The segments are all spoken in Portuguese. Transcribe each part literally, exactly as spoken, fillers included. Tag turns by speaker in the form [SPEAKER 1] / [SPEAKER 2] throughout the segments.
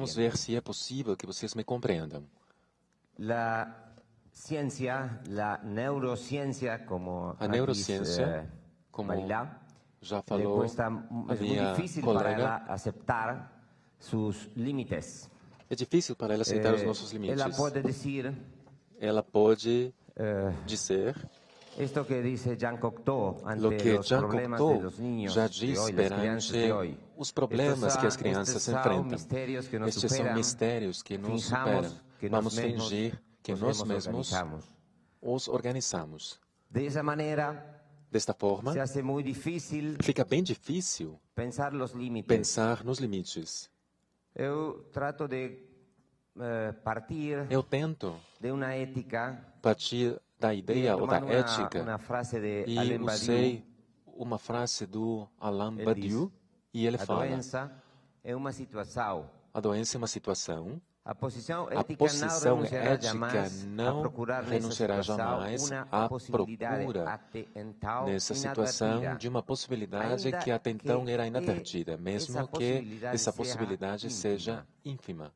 [SPEAKER 1] Vamos ver se é possível que vocês me compreendam.
[SPEAKER 2] La ciencia, la neurociencia, como
[SPEAKER 1] A
[SPEAKER 2] diz,
[SPEAKER 1] neurociência,
[SPEAKER 2] eh,
[SPEAKER 1] como
[SPEAKER 2] Marilá,
[SPEAKER 1] já
[SPEAKER 2] le
[SPEAKER 1] falou
[SPEAKER 2] cuesta,
[SPEAKER 1] a
[SPEAKER 2] es muy
[SPEAKER 1] minha
[SPEAKER 2] difícil para
[SPEAKER 1] colega,
[SPEAKER 2] ela aceptar sus límites.
[SPEAKER 1] é difícil para ela aceitar os
[SPEAKER 2] Eh,
[SPEAKER 1] nossos
[SPEAKER 2] ela
[SPEAKER 1] limites.
[SPEAKER 2] pode dizer
[SPEAKER 1] Ela pode
[SPEAKER 2] eh,
[SPEAKER 1] dizer
[SPEAKER 2] esto que dice Jean Cocteau
[SPEAKER 1] o
[SPEAKER 2] ante
[SPEAKER 1] que
[SPEAKER 2] los
[SPEAKER 1] Jean
[SPEAKER 2] problemas de
[SPEAKER 1] Cocteau
[SPEAKER 2] los niños
[SPEAKER 1] já
[SPEAKER 2] de
[SPEAKER 1] diz
[SPEAKER 2] hoy, las crianças
[SPEAKER 1] perante
[SPEAKER 2] de hoy.
[SPEAKER 1] os problemas
[SPEAKER 2] Estos
[SPEAKER 1] que as
[SPEAKER 2] são-
[SPEAKER 1] crianças
[SPEAKER 2] estes são
[SPEAKER 1] enfrentam.
[SPEAKER 2] mistérios que nos
[SPEAKER 1] Estes são
[SPEAKER 2] superam.
[SPEAKER 1] mistérios que nos
[SPEAKER 2] Finjamos
[SPEAKER 1] superam.
[SPEAKER 2] que nós
[SPEAKER 1] Vamos
[SPEAKER 2] mesmos
[SPEAKER 1] fingir que
[SPEAKER 2] os
[SPEAKER 1] nós
[SPEAKER 2] hemos
[SPEAKER 1] mesmos
[SPEAKER 2] organizamos.
[SPEAKER 1] os organizamos.
[SPEAKER 2] De esa manera
[SPEAKER 1] Desta forma,
[SPEAKER 2] se hace muy difícil
[SPEAKER 1] fica bem difícil
[SPEAKER 2] pensar los límites.
[SPEAKER 1] pensar nos limites.
[SPEAKER 2] Eu trato de eh, partir
[SPEAKER 1] Eu tento
[SPEAKER 2] de uma ética
[SPEAKER 1] partir da ideia ou da
[SPEAKER 2] tomando uma,
[SPEAKER 1] ética
[SPEAKER 2] uma frase de
[SPEAKER 1] e
[SPEAKER 2] Alain
[SPEAKER 1] usei
[SPEAKER 2] Badiou.
[SPEAKER 1] uma frase do Alain
[SPEAKER 2] Ele
[SPEAKER 1] Badiou
[SPEAKER 2] diz,
[SPEAKER 1] e ele
[SPEAKER 2] a
[SPEAKER 1] fala:
[SPEAKER 2] doença é uma situação.
[SPEAKER 1] a doença é uma situação.
[SPEAKER 2] A posição
[SPEAKER 1] A
[SPEAKER 2] ética não
[SPEAKER 1] posição
[SPEAKER 2] renunciará
[SPEAKER 1] ética
[SPEAKER 2] jamais a
[SPEAKER 1] não
[SPEAKER 2] procurar nessa
[SPEAKER 1] renunciará
[SPEAKER 2] situação
[SPEAKER 1] jamais
[SPEAKER 2] uma
[SPEAKER 1] à
[SPEAKER 2] possibilidade
[SPEAKER 1] procura
[SPEAKER 2] até então
[SPEAKER 1] nessa
[SPEAKER 2] inadvertida.
[SPEAKER 1] situação de uma possibilidade
[SPEAKER 2] Ainda
[SPEAKER 1] que até então
[SPEAKER 2] que
[SPEAKER 1] era inadvertida, mesmo
[SPEAKER 2] essa
[SPEAKER 1] que
[SPEAKER 2] possibilidade
[SPEAKER 1] essa
[SPEAKER 2] seja
[SPEAKER 1] possibilidade
[SPEAKER 2] ínfima.
[SPEAKER 1] seja ínfima.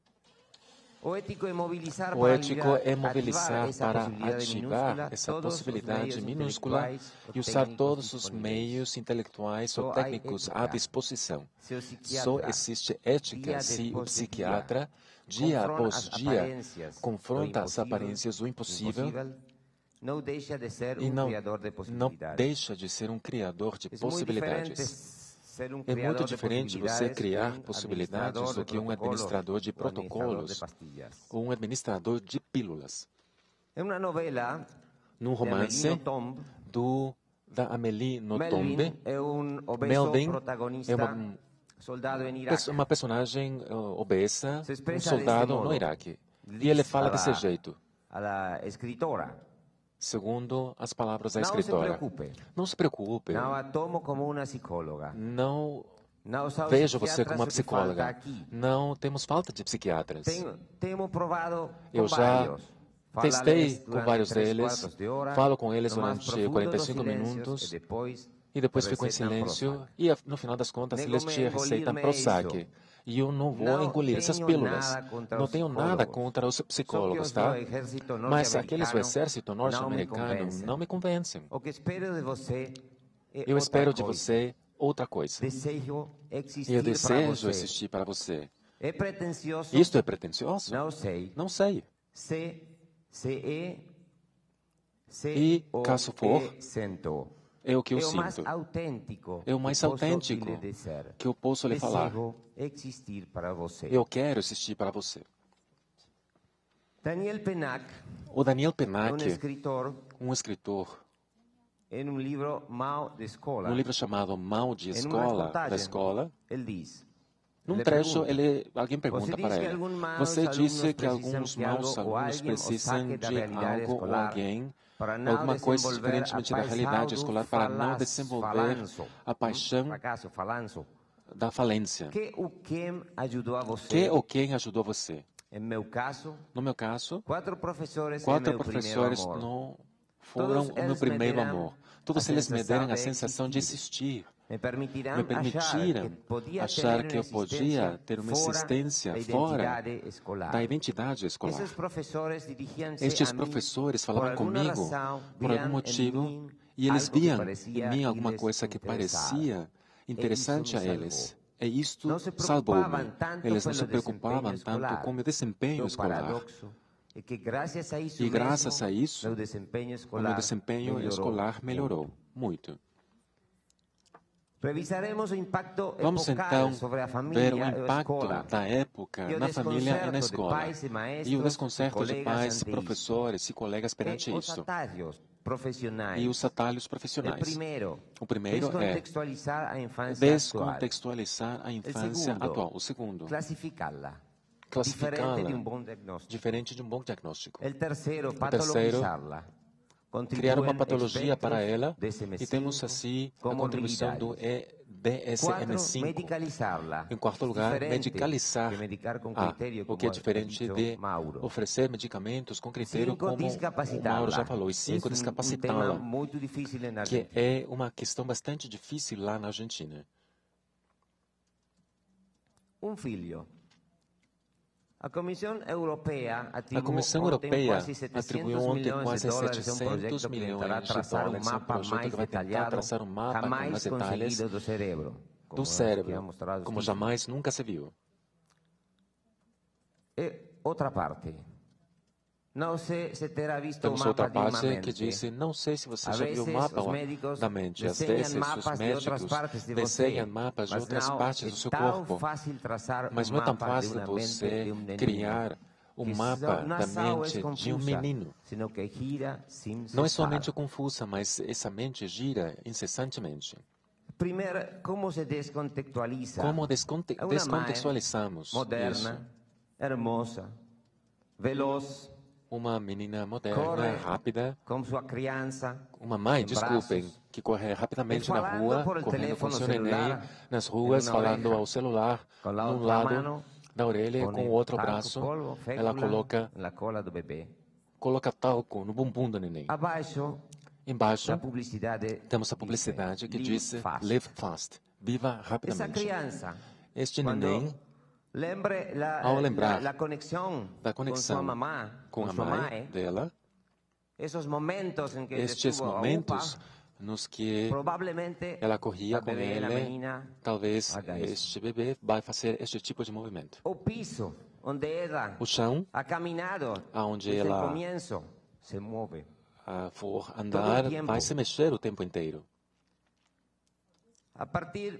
[SPEAKER 2] O ético é mobilizar
[SPEAKER 1] O
[SPEAKER 2] para
[SPEAKER 1] ético
[SPEAKER 2] aliviar-
[SPEAKER 1] é mobilizar
[SPEAKER 2] ativar essa
[SPEAKER 1] para
[SPEAKER 2] possibilidade
[SPEAKER 1] ativar
[SPEAKER 2] minúscula,
[SPEAKER 1] essa
[SPEAKER 2] todos os
[SPEAKER 1] possibilidade
[SPEAKER 2] meios
[SPEAKER 1] minúscula
[SPEAKER 2] intelectuais
[SPEAKER 1] e
[SPEAKER 2] ou
[SPEAKER 1] usar
[SPEAKER 2] técnicos
[SPEAKER 1] todos os
[SPEAKER 2] disponíveis.
[SPEAKER 1] meios intelectuais ou
[SPEAKER 2] Só há
[SPEAKER 1] técnicos à
[SPEAKER 2] ética.
[SPEAKER 1] disposição.
[SPEAKER 2] Se o
[SPEAKER 1] Só
[SPEAKER 2] psiquiatra,
[SPEAKER 1] existe ética
[SPEAKER 2] dia
[SPEAKER 1] se o
[SPEAKER 2] depois de
[SPEAKER 1] psiquiatra,
[SPEAKER 2] dia,
[SPEAKER 1] dia
[SPEAKER 2] confronta
[SPEAKER 1] após
[SPEAKER 2] as
[SPEAKER 1] dia,
[SPEAKER 2] aparências
[SPEAKER 1] confronta
[SPEAKER 2] do
[SPEAKER 1] as
[SPEAKER 2] impossível,
[SPEAKER 1] aparências do impossível
[SPEAKER 2] não deixa de ser
[SPEAKER 1] e
[SPEAKER 2] um
[SPEAKER 1] não,
[SPEAKER 2] criador de
[SPEAKER 1] não
[SPEAKER 2] possibilidades.
[SPEAKER 1] deixa de ser um criador de
[SPEAKER 2] É muito diferente
[SPEAKER 1] possibilidades.
[SPEAKER 2] ser um
[SPEAKER 1] É
[SPEAKER 2] criador
[SPEAKER 1] muito
[SPEAKER 2] de
[SPEAKER 1] diferente você
[SPEAKER 2] possibilidades
[SPEAKER 1] criar
[SPEAKER 2] que um
[SPEAKER 1] possibilidades
[SPEAKER 2] administrador
[SPEAKER 1] do
[SPEAKER 2] de
[SPEAKER 1] que um administrador de
[SPEAKER 2] protocolos ou administrador de
[SPEAKER 1] protocolos
[SPEAKER 2] pastilhas.
[SPEAKER 1] ou um administrador de pílulas.
[SPEAKER 2] É uma novela
[SPEAKER 1] Num
[SPEAKER 2] de
[SPEAKER 1] romance
[SPEAKER 2] Amélie Nothomb,
[SPEAKER 1] do da Amélie Nothomb,
[SPEAKER 2] Melvin é um obeso
[SPEAKER 1] Melvin
[SPEAKER 2] protagonista,
[SPEAKER 1] é uma,
[SPEAKER 2] soldado em Iraque.
[SPEAKER 1] perso- uma personagem uh, obesa,
[SPEAKER 2] Se
[SPEAKER 1] um
[SPEAKER 2] expressa
[SPEAKER 1] soldado
[SPEAKER 2] deste
[SPEAKER 1] no
[SPEAKER 2] modo.
[SPEAKER 1] Iraque. E
[SPEAKER 2] Diz
[SPEAKER 1] ele fala
[SPEAKER 2] a la-
[SPEAKER 1] desse jeito,
[SPEAKER 2] A la escritora,
[SPEAKER 1] segundo as palavras da
[SPEAKER 2] não se
[SPEAKER 1] escritora.
[SPEAKER 2] preocupe,
[SPEAKER 1] Não se preocupe,
[SPEAKER 2] não a tomo como uma psicóloga.
[SPEAKER 1] não
[SPEAKER 2] Não sou
[SPEAKER 1] vejo você
[SPEAKER 2] psiquiatra,
[SPEAKER 1] como uma
[SPEAKER 2] só que falta
[SPEAKER 1] psicóloga.
[SPEAKER 2] aqui.
[SPEAKER 1] Não temos falta de psiquiatras.
[SPEAKER 2] Tenho, temos provado com
[SPEAKER 1] Eu já
[SPEAKER 2] vários.
[SPEAKER 1] testei
[SPEAKER 2] Fala-lhes
[SPEAKER 1] com
[SPEAKER 2] durante
[SPEAKER 1] vários
[SPEAKER 2] três
[SPEAKER 1] deles,
[SPEAKER 2] quartos de hora,
[SPEAKER 1] falo com eles
[SPEAKER 2] no mais
[SPEAKER 1] durante
[SPEAKER 2] profundo
[SPEAKER 1] quarenta e
[SPEAKER 2] dos
[SPEAKER 1] cinco
[SPEAKER 2] silêncios,
[SPEAKER 1] minutos
[SPEAKER 2] e depois,
[SPEAKER 1] e depois
[SPEAKER 2] te
[SPEAKER 1] fico em
[SPEAKER 2] receitam
[SPEAKER 1] silêncio
[SPEAKER 2] Prozac.
[SPEAKER 1] e a- no final das contas eles
[SPEAKER 2] Nego-me
[SPEAKER 1] te receitam
[SPEAKER 2] engolir-me
[SPEAKER 1] Prozac.
[SPEAKER 2] isso.
[SPEAKER 1] E eu não vou
[SPEAKER 2] Não
[SPEAKER 1] engolir essas
[SPEAKER 2] tenho
[SPEAKER 1] pílulas.
[SPEAKER 2] nada contra
[SPEAKER 1] Não
[SPEAKER 2] os
[SPEAKER 1] tenho nada
[SPEAKER 2] psicólogos.
[SPEAKER 1] contra os
[SPEAKER 2] Só que
[SPEAKER 1] psicólogos,
[SPEAKER 2] os
[SPEAKER 1] tá?
[SPEAKER 2] do exército
[SPEAKER 1] Mas aqueles do
[SPEAKER 2] norte-americano
[SPEAKER 1] exército
[SPEAKER 2] não me
[SPEAKER 1] norte-americano
[SPEAKER 2] convencem.
[SPEAKER 1] não me convencem.
[SPEAKER 2] O que espero de você é
[SPEAKER 1] Eu
[SPEAKER 2] outra
[SPEAKER 1] espero de
[SPEAKER 2] coisa.
[SPEAKER 1] você outra coisa.
[SPEAKER 2] Desejo existir
[SPEAKER 1] Eu
[SPEAKER 2] para
[SPEAKER 1] desejo
[SPEAKER 2] você.
[SPEAKER 1] existir para você.
[SPEAKER 2] É pretensioso?
[SPEAKER 1] Isto é pretensioso?
[SPEAKER 2] Não sei.
[SPEAKER 1] Não sei.
[SPEAKER 2] Se, se é, se
[SPEAKER 1] E,
[SPEAKER 2] o
[SPEAKER 1] caso for,
[SPEAKER 2] que sinto.
[SPEAKER 1] É o que eu
[SPEAKER 2] é o mais
[SPEAKER 1] sinto.
[SPEAKER 2] autêntico
[SPEAKER 1] É o mais
[SPEAKER 2] que posso
[SPEAKER 1] autêntico
[SPEAKER 2] lhe dizer.
[SPEAKER 1] que eu posso lhe falar.
[SPEAKER 2] Desejo existir para você.
[SPEAKER 1] Eu quero existir para você.
[SPEAKER 2] Daniel Pennac
[SPEAKER 1] O Daniel
[SPEAKER 2] é um
[SPEAKER 1] Pennac,
[SPEAKER 2] escritor
[SPEAKER 1] um escritor,
[SPEAKER 2] em um livro Mal de Escola.
[SPEAKER 1] num livro chamado Mal de
[SPEAKER 2] Em uma
[SPEAKER 1] Escola,
[SPEAKER 2] reportagem,
[SPEAKER 1] da escola,
[SPEAKER 2] ele diz.
[SPEAKER 1] num
[SPEAKER 2] Ele
[SPEAKER 1] trecho,
[SPEAKER 2] pergunta,
[SPEAKER 1] ele, alguém
[SPEAKER 2] Você
[SPEAKER 1] pergunta
[SPEAKER 2] diz
[SPEAKER 1] para
[SPEAKER 2] que
[SPEAKER 1] ele,
[SPEAKER 2] alguns maus
[SPEAKER 1] você
[SPEAKER 2] alunos
[SPEAKER 1] disse que
[SPEAKER 2] precisam
[SPEAKER 1] alguns
[SPEAKER 2] que algo
[SPEAKER 1] maus
[SPEAKER 2] ou
[SPEAKER 1] alunos
[SPEAKER 2] alguém os
[SPEAKER 1] precisam
[SPEAKER 2] saque da
[SPEAKER 1] de
[SPEAKER 2] realidade
[SPEAKER 1] algo ou
[SPEAKER 2] escolar
[SPEAKER 1] alguém,
[SPEAKER 2] para não
[SPEAKER 1] alguma coisa
[SPEAKER 2] desenvolver
[SPEAKER 1] diferentemente
[SPEAKER 2] a
[SPEAKER 1] da
[SPEAKER 2] paixão
[SPEAKER 1] realidade
[SPEAKER 2] do
[SPEAKER 1] escolar para não
[SPEAKER 2] falaz-
[SPEAKER 1] desenvolver
[SPEAKER 2] falanço.
[SPEAKER 1] a paixão
[SPEAKER 2] Fracasso, falanço.
[SPEAKER 1] da falência.
[SPEAKER 2] Que o quem ajudou a você?
[SPEAKER 1] Que ou quem ajudou você?
[SPEAKER 2] Em meu caso,
[SPEAKER 1] No meu caso,
[SPEAKER 2] quatro professores
[SPEAKER 1] quatro
[SPEAKER 2] é meu
[SPEAKER 1] professores
[SPEAKER 2] primeiro amor.
[SPEAKER 1] não foram
[SPEAKER 2] Todos
[SPEAKER 1] o meu
[SPEAKER 2] eles
[SPEAKER 1] primeiro
[SPEAKER 2] me deram
[SPEAKER 1] amor. Todos
[SPEAKER 2] a
[SPEAKER 1] eles me deram a
[SPEAKER 2] sensação de
[SPEAKER 1] sensação de existir.
[SPEAKER 2] Me permitirão
[SPEAKER 1] Me permitiram
[SPEAKER 2] achar que podia
[SPEAKER 1] achar
[SPEAKER 2] ter
[SPEAKER 1] que
[SPEAKER 2] uma
[SPEAKER 1] eu podia ter uma
[SPEAKER 2] fora
[SPEAKER 1] existência
[SPEAKER 2] da
[SPEAKER 1] fora
[SPEAKER 2] identidade escolar.
[SPEAKER 1] da identidade escolar.
[SPEAKER 2] Esses professores dirigiam-se
[SPEAKER 1] Estes
[SPEAKER 2] a mim
[SPEAKER 1] professores
[SPEAKER 2] por
[SPEAKER 1] falavam
[SPEAKER 2] alguma
[SPEAKER 1] comigo
[SPEAKER 2] razão,
[SPEAKER 1] por
[SPEAKER 2] viam
[SPEAKER 1] algum
[SPEAKER 2] em
[SPEAKER 1] motivo
[SPEAKER 2] mim
[SPEAKER 1] e eles
[SPEAKER 2] algo que
[SPEAKER 1] viam
[SPEAKER 2] parecia
[SPEAKER 1] em mim alguma
[SPEAKER 2] lhes
[SPEAKER 1] coisa que
[SPEAKER 2] interessar.
[SPEAKER 1] parecia interessante
[SPEAKER 2] E
[SPEAKER 1] a
[SPEAKER 2] isso me
[SPEAKER 1] eles.
[SPEAKER 2] salvou.
[SPEAKER 1] E isto
[SPEAKER 2] Não se
[SPEAKER 1] salvou-me.
[SPEAKER 2] preocupavam tanto
[SPEAKER 1] Eles não
[SPEAKER 2] pelo
[SPEAKER 1] se preocupavam
[SPEAKER 2] desempenho
[SPEAKER 1] tanto
[SPEAKER 2] escolar.
[SPEAKER 1] com o meu desempenho
[SPEAKER 2] O
[SPEAKER 1] escolar.
[SPEAKER 2] paradoxo é que graças a isso
[SPEAKER 1] E graças
[SPEAKER 2] mesmo,
[SPEAKER 1] a isso,
[SPEAKER 2] meu desempenho
[SPEAKER 1] O
[SPEAKER 2] escolar
[SPEAKER 1] meu desempenho
[SPEAKER 2] melhorou
[SPEAKER 1] escolar melhorou
[SPEAKER 2] muito.
[SPEAKER 1] muito.
[SPEAKER 2] Revisaremos o impacto
[SPEAKER 1] Vamos
[SPEAKER 2] epocal
[SPEAKER 1] então
[SPEAKER 2] sobre a
[SPEAKER 1] ver
[SPEAKER 2] família
[SPEAKER 1] o
[SPEAKER 2] e a
[SPEAKER 1] impacto
[SPEAKER 2] escola.
[SPEAKER 1] da época
[SPEAKER 2] E o
[SPEAKER 1] na família e na
[SPEAKER 2] desconcerto de
[SPEAKER 1] escola.
[SPEAKER 2] pais e maestros
[SPEAKER 1] E o desconcerto
[SPEAKER 2] e
[SPEAKER 1] de
[SPEAKER 2] colegas
[SPEAKER 1] pais,
[SPEAKER 2] ante
[SPEAKER 1] professores e colegas perante
[SPEAKER 2] E os
[SPEAKER 1] isso.
[SPEAKER 2] atalhos profissionais.
[SPEAKER 1] E os atalhos
[SPEAKER 2] O
[SPEAKER 1] profissionais.
[SPEAKER 2] primeiro,
[SPEAKER 1] O primeiro é
[SPEAKER 2] descontextualizar a infância atual.
[SPEAKER 1] descontextualizar a
[SPEAKER 2] O
[SPEAKER 1] infância
[SPEAKER 2] segundo,
[SPEAKER 1] atual. O segundo,
[SPEAKER 2] classificá-la.
[SPEAKER 1] classificá-la
[SPEAKER 2] Diferente de um bom diagnóstico.
[SPEAKER 1] diferente de um bom diagnóstico.
[SPEAKER 2] O terceiro,
[SPEAKER 1] terceiro,
[SPEAKER 2] patologizá-la.
[SPEAKER 1] Criar uma
[SPEAKER 2] Contribuem
[SPEAKER 1] patologia para
[SPEAKER 2] espectros
[SPEAKER 1] ela
[SPEAKER 2] D S M
[SPEAKER 1] e temos
[SPEAKER 2] cinco,
[SPEAKER 1] assim a contribuição do D S M
[SPEAKER 2] Quatro,
[SPEAKER 1] cinco.
[SPEAKER 2] medicalizá-la.
[SPEAKER 1] Em quarto lugar,
[SPEAKER 2] Diferente
[SPEAKER 1] medicalizar
[SPEAKER 2] de medicar com
[SPEAKER 1] a,
[SPEAKER 2] critério,
[SPEAKER 1] o que é
[SPEAKER 2] como
[SPEAKER 1] diferente
[SPEAKER 2] ha dicho
[SPEAKER 1] de
[SPEAKER 2] Mauro.
[SPEAKER 1] oferecer medicamentos com critério,
[SPEAKER 2] Cinco,
[SPEAKER 1] como o
[SPEAKER 2] discapacitá-la.
[SPEAKER 1] Mauro já falou. E cinco,
[SPEAKER 2] É um- um tema
[SPEAKER 1] descapacitá-la,
[SPEAKER 2] muito difícil na
[SPEAKER 1] que
[SPEAKER 2] Argentina.
[SPEAKER 1] é uma questão bastante difícil lá na Argentina.
[SPEAKER 2] Um filho A Comissão Europeia
[SPEAKER 1] A Comissão Europeia atribuiu ontem quase setecentos milhões de dólares a um projeto que vai tentar traçar um mapa com mais detalhes do cérebro, como jamais nunca se viu.
[SPEAKER 2] E outra parte. Não sei se terá visto o
[SPEAKER 1] Temos
[SPEAKER 2] mapa
[SPEAKER 1] outra
[SPEAKER 2] de
[SPEAKER 1] parte
[SPEAKER 2] uma
[SPEAKER 1] que
[SPEAKER 2] mente.
[SPEAKER 1] disse, não sei se você
[SPEAKER 2] A
[SPEAKER 1] já viu o
[SPEAKER 2] vezes,
[SPEAKER 1] mapa
[SPEAKER 2] os médicos
[SPEAKER 1] da mente. Às
[SPEAKER 2] desenham
[SPEAKER 1] vezes, os
[SPEAKER 2] mapas de outras
[SPEAKER 1] médicos
[SPEAKER 2] partes de
[SPEAKER 1] desenham
[SPEAKER 2] você,
[SPEAKER 1] mapas de
[SPEAKER 2] mas
[SPEAKER 1] outras
[SPEAKER 2] não
[SPEAKER 1] partes
[SPEAKER 2] é
[SPEAKER 1] do seu
[SPEAKER 2] tão
[SPEAKER 1] corpo.
[SPEAKER 2] fácil traçar
[SPEAKER 1] Mas
[SPEAKER 2] um
[SPEAKER 1] não é tão
[SPEAKER 2] mapa de
[SPEAKER 1] fácil
[SPEAKER 2] uma mente
[SPEAKER 1] você
[SPEAKER 2] de um menino,
[SPEAKER 1] criar o
[SPEAKER 2] que
[SPEAKER 1] mapa
[SPEAKER 2] não
[SPEAKER 1] da
[SPEAKER 2] só é
[SPEAKER 1] mente de um
[SPEAKER 2] confusa,
[SPEAKER 1] menino.
[SPEAKER 2] sino que gira sem
[SPEAKER 1] Não é
[SPEAKER 2] cessar.
[SPEAKER 1] somente confusa, mas essa mente gira incessantemente.
[SPEAKER 2] Primeiro, como se descontextualiza?
[SPEAKER 1] Como desconte
[SPEAKER 2] É uma
[SPEAKER 1] descontextualizamos
[SPEAKER 2] mãe moderna,
[SPEAKER 1] isso?
[SPEAKER 2] hermosa, veloz,
[SPEAKER 1] Uma menina moderna,
[SPEAKER 2] corre
[SPEAKER 1] rápida,
[SPEAKER 2] com sua criança,
[SPEAKER 1] uma mãe,
[SPEAKER 2] em
[SPEAKER 1] desculpem,
[SPEAKER 2] braços,
[SPEAKER 1] que corre rapidamente
[SPEAKER 2] e
[SPEAKER 1] na
[SPEAKER 2] falando
[SPEAKER 1] rua,
[SPEAKER 2] por el
[SPEAKER 1] correndo com
[SPEAKER 2] teléfono
[SPEAKER 1] seu neném
[SPEAKER 2] celular,
[SPEAKER 1] nas
[SPEAKER 2] em
[SPEAKER 1] ruas,
[SPEAKER 2] uma
[SPEAKER 1] falando
[SPEAKER 2] oreja,
[SPEAKER 1] ao celular,
[SPEAKER 2] com la
[SPEAKER 1] num
[SPEAKER 2] outra
[SPEAKER 1] lado
[SPEAKER 2] mano,
[SPEAKER 1] da orelha, com
[SPEAKER 2] pone
[SPEAKER 1] o outro
[SPEAKER 2] talco,
[SPEAKER 1] braço,
[SPEAKER 2] polvo,
[SPEAKER 1] ela
[SPEAKER 2] fécula
[SPEAKER 1] coloca,
[SPEAKER 2] na cola do bebê.
[SPEAKER 1] coloca talco no bumbum do neném.
[SPEAKER 2] Abaixo,
[SPEAKER 1] Embaixo,
[SPEAKER 2] a publicidade
[SPEAKER 1] temos a
[SPEAKER 2] diz,
[SPEAKER 1] publicidade que
[SPEAKER 2] "Live
[SPEAKER 1] diz
[SPEAKER 2] fast".
[SPEAKER 1] Live Fast, viva
[SPEAKER 2] Essa
[SPEAKER 1] rapidamente.
[SPEAKER 2] criança,
[SPEAKER 1] Este
[SPEAKER 2] quando
[SPEAKER 1] neném,
[SPEAKER 2] lembre la,
[SPEAKER 1] ao
[SPEAKER 2] la,
[SPEAKER 1] lembrar
[SPEAKER 2] la conexão
[SPEAKER 1] da
[SPEAKER 2] com sua
[SPEAKER 1] conexão
[SPEAKER 2] mamã,
[SPEAKER 1] com a
[SPEAKER 2] sua
[SPEAKER 1] mãe dela,
[SPEAKER 2] esses momentos em que ele
[SPEAKER 1] estes
[SPEAKER 2] estuvo a
[SPEAKER 1] momentos
[SPEAKER 2] UPA,
[SPEAKER 1] nos que
[SPEAKER 2] provavelmente
[SPEAKER 1] ela corria
[SPEAKER 2] a
[SPEAKER 1] com
[SPEAKER 2] bebê, a
[SPEAKER 1] ele,
[SPEAKER 2] menina,
[SPEAKER 1] talvez
[SPEAKER 2] haga isso.
[SPEAKER 1] este bebê vai fazer este tipo de movimento.
[SPEAKER 2] O piso onde ela
[SPEAKER 1] O chão,
[SPEAKER 2] ha caminhado
[SPEAKER 1] aonde
[SPEAKER 2] desde
[SPEAKER 1] ela
[SPEAKER 2] o começo, se move.
[SPEAKER 1] a for andar,
[SPEAKER 2] tempo.
[SPEAKER 1] vai se mexer o tempo inteiro.
[SPEAKER 2] A partir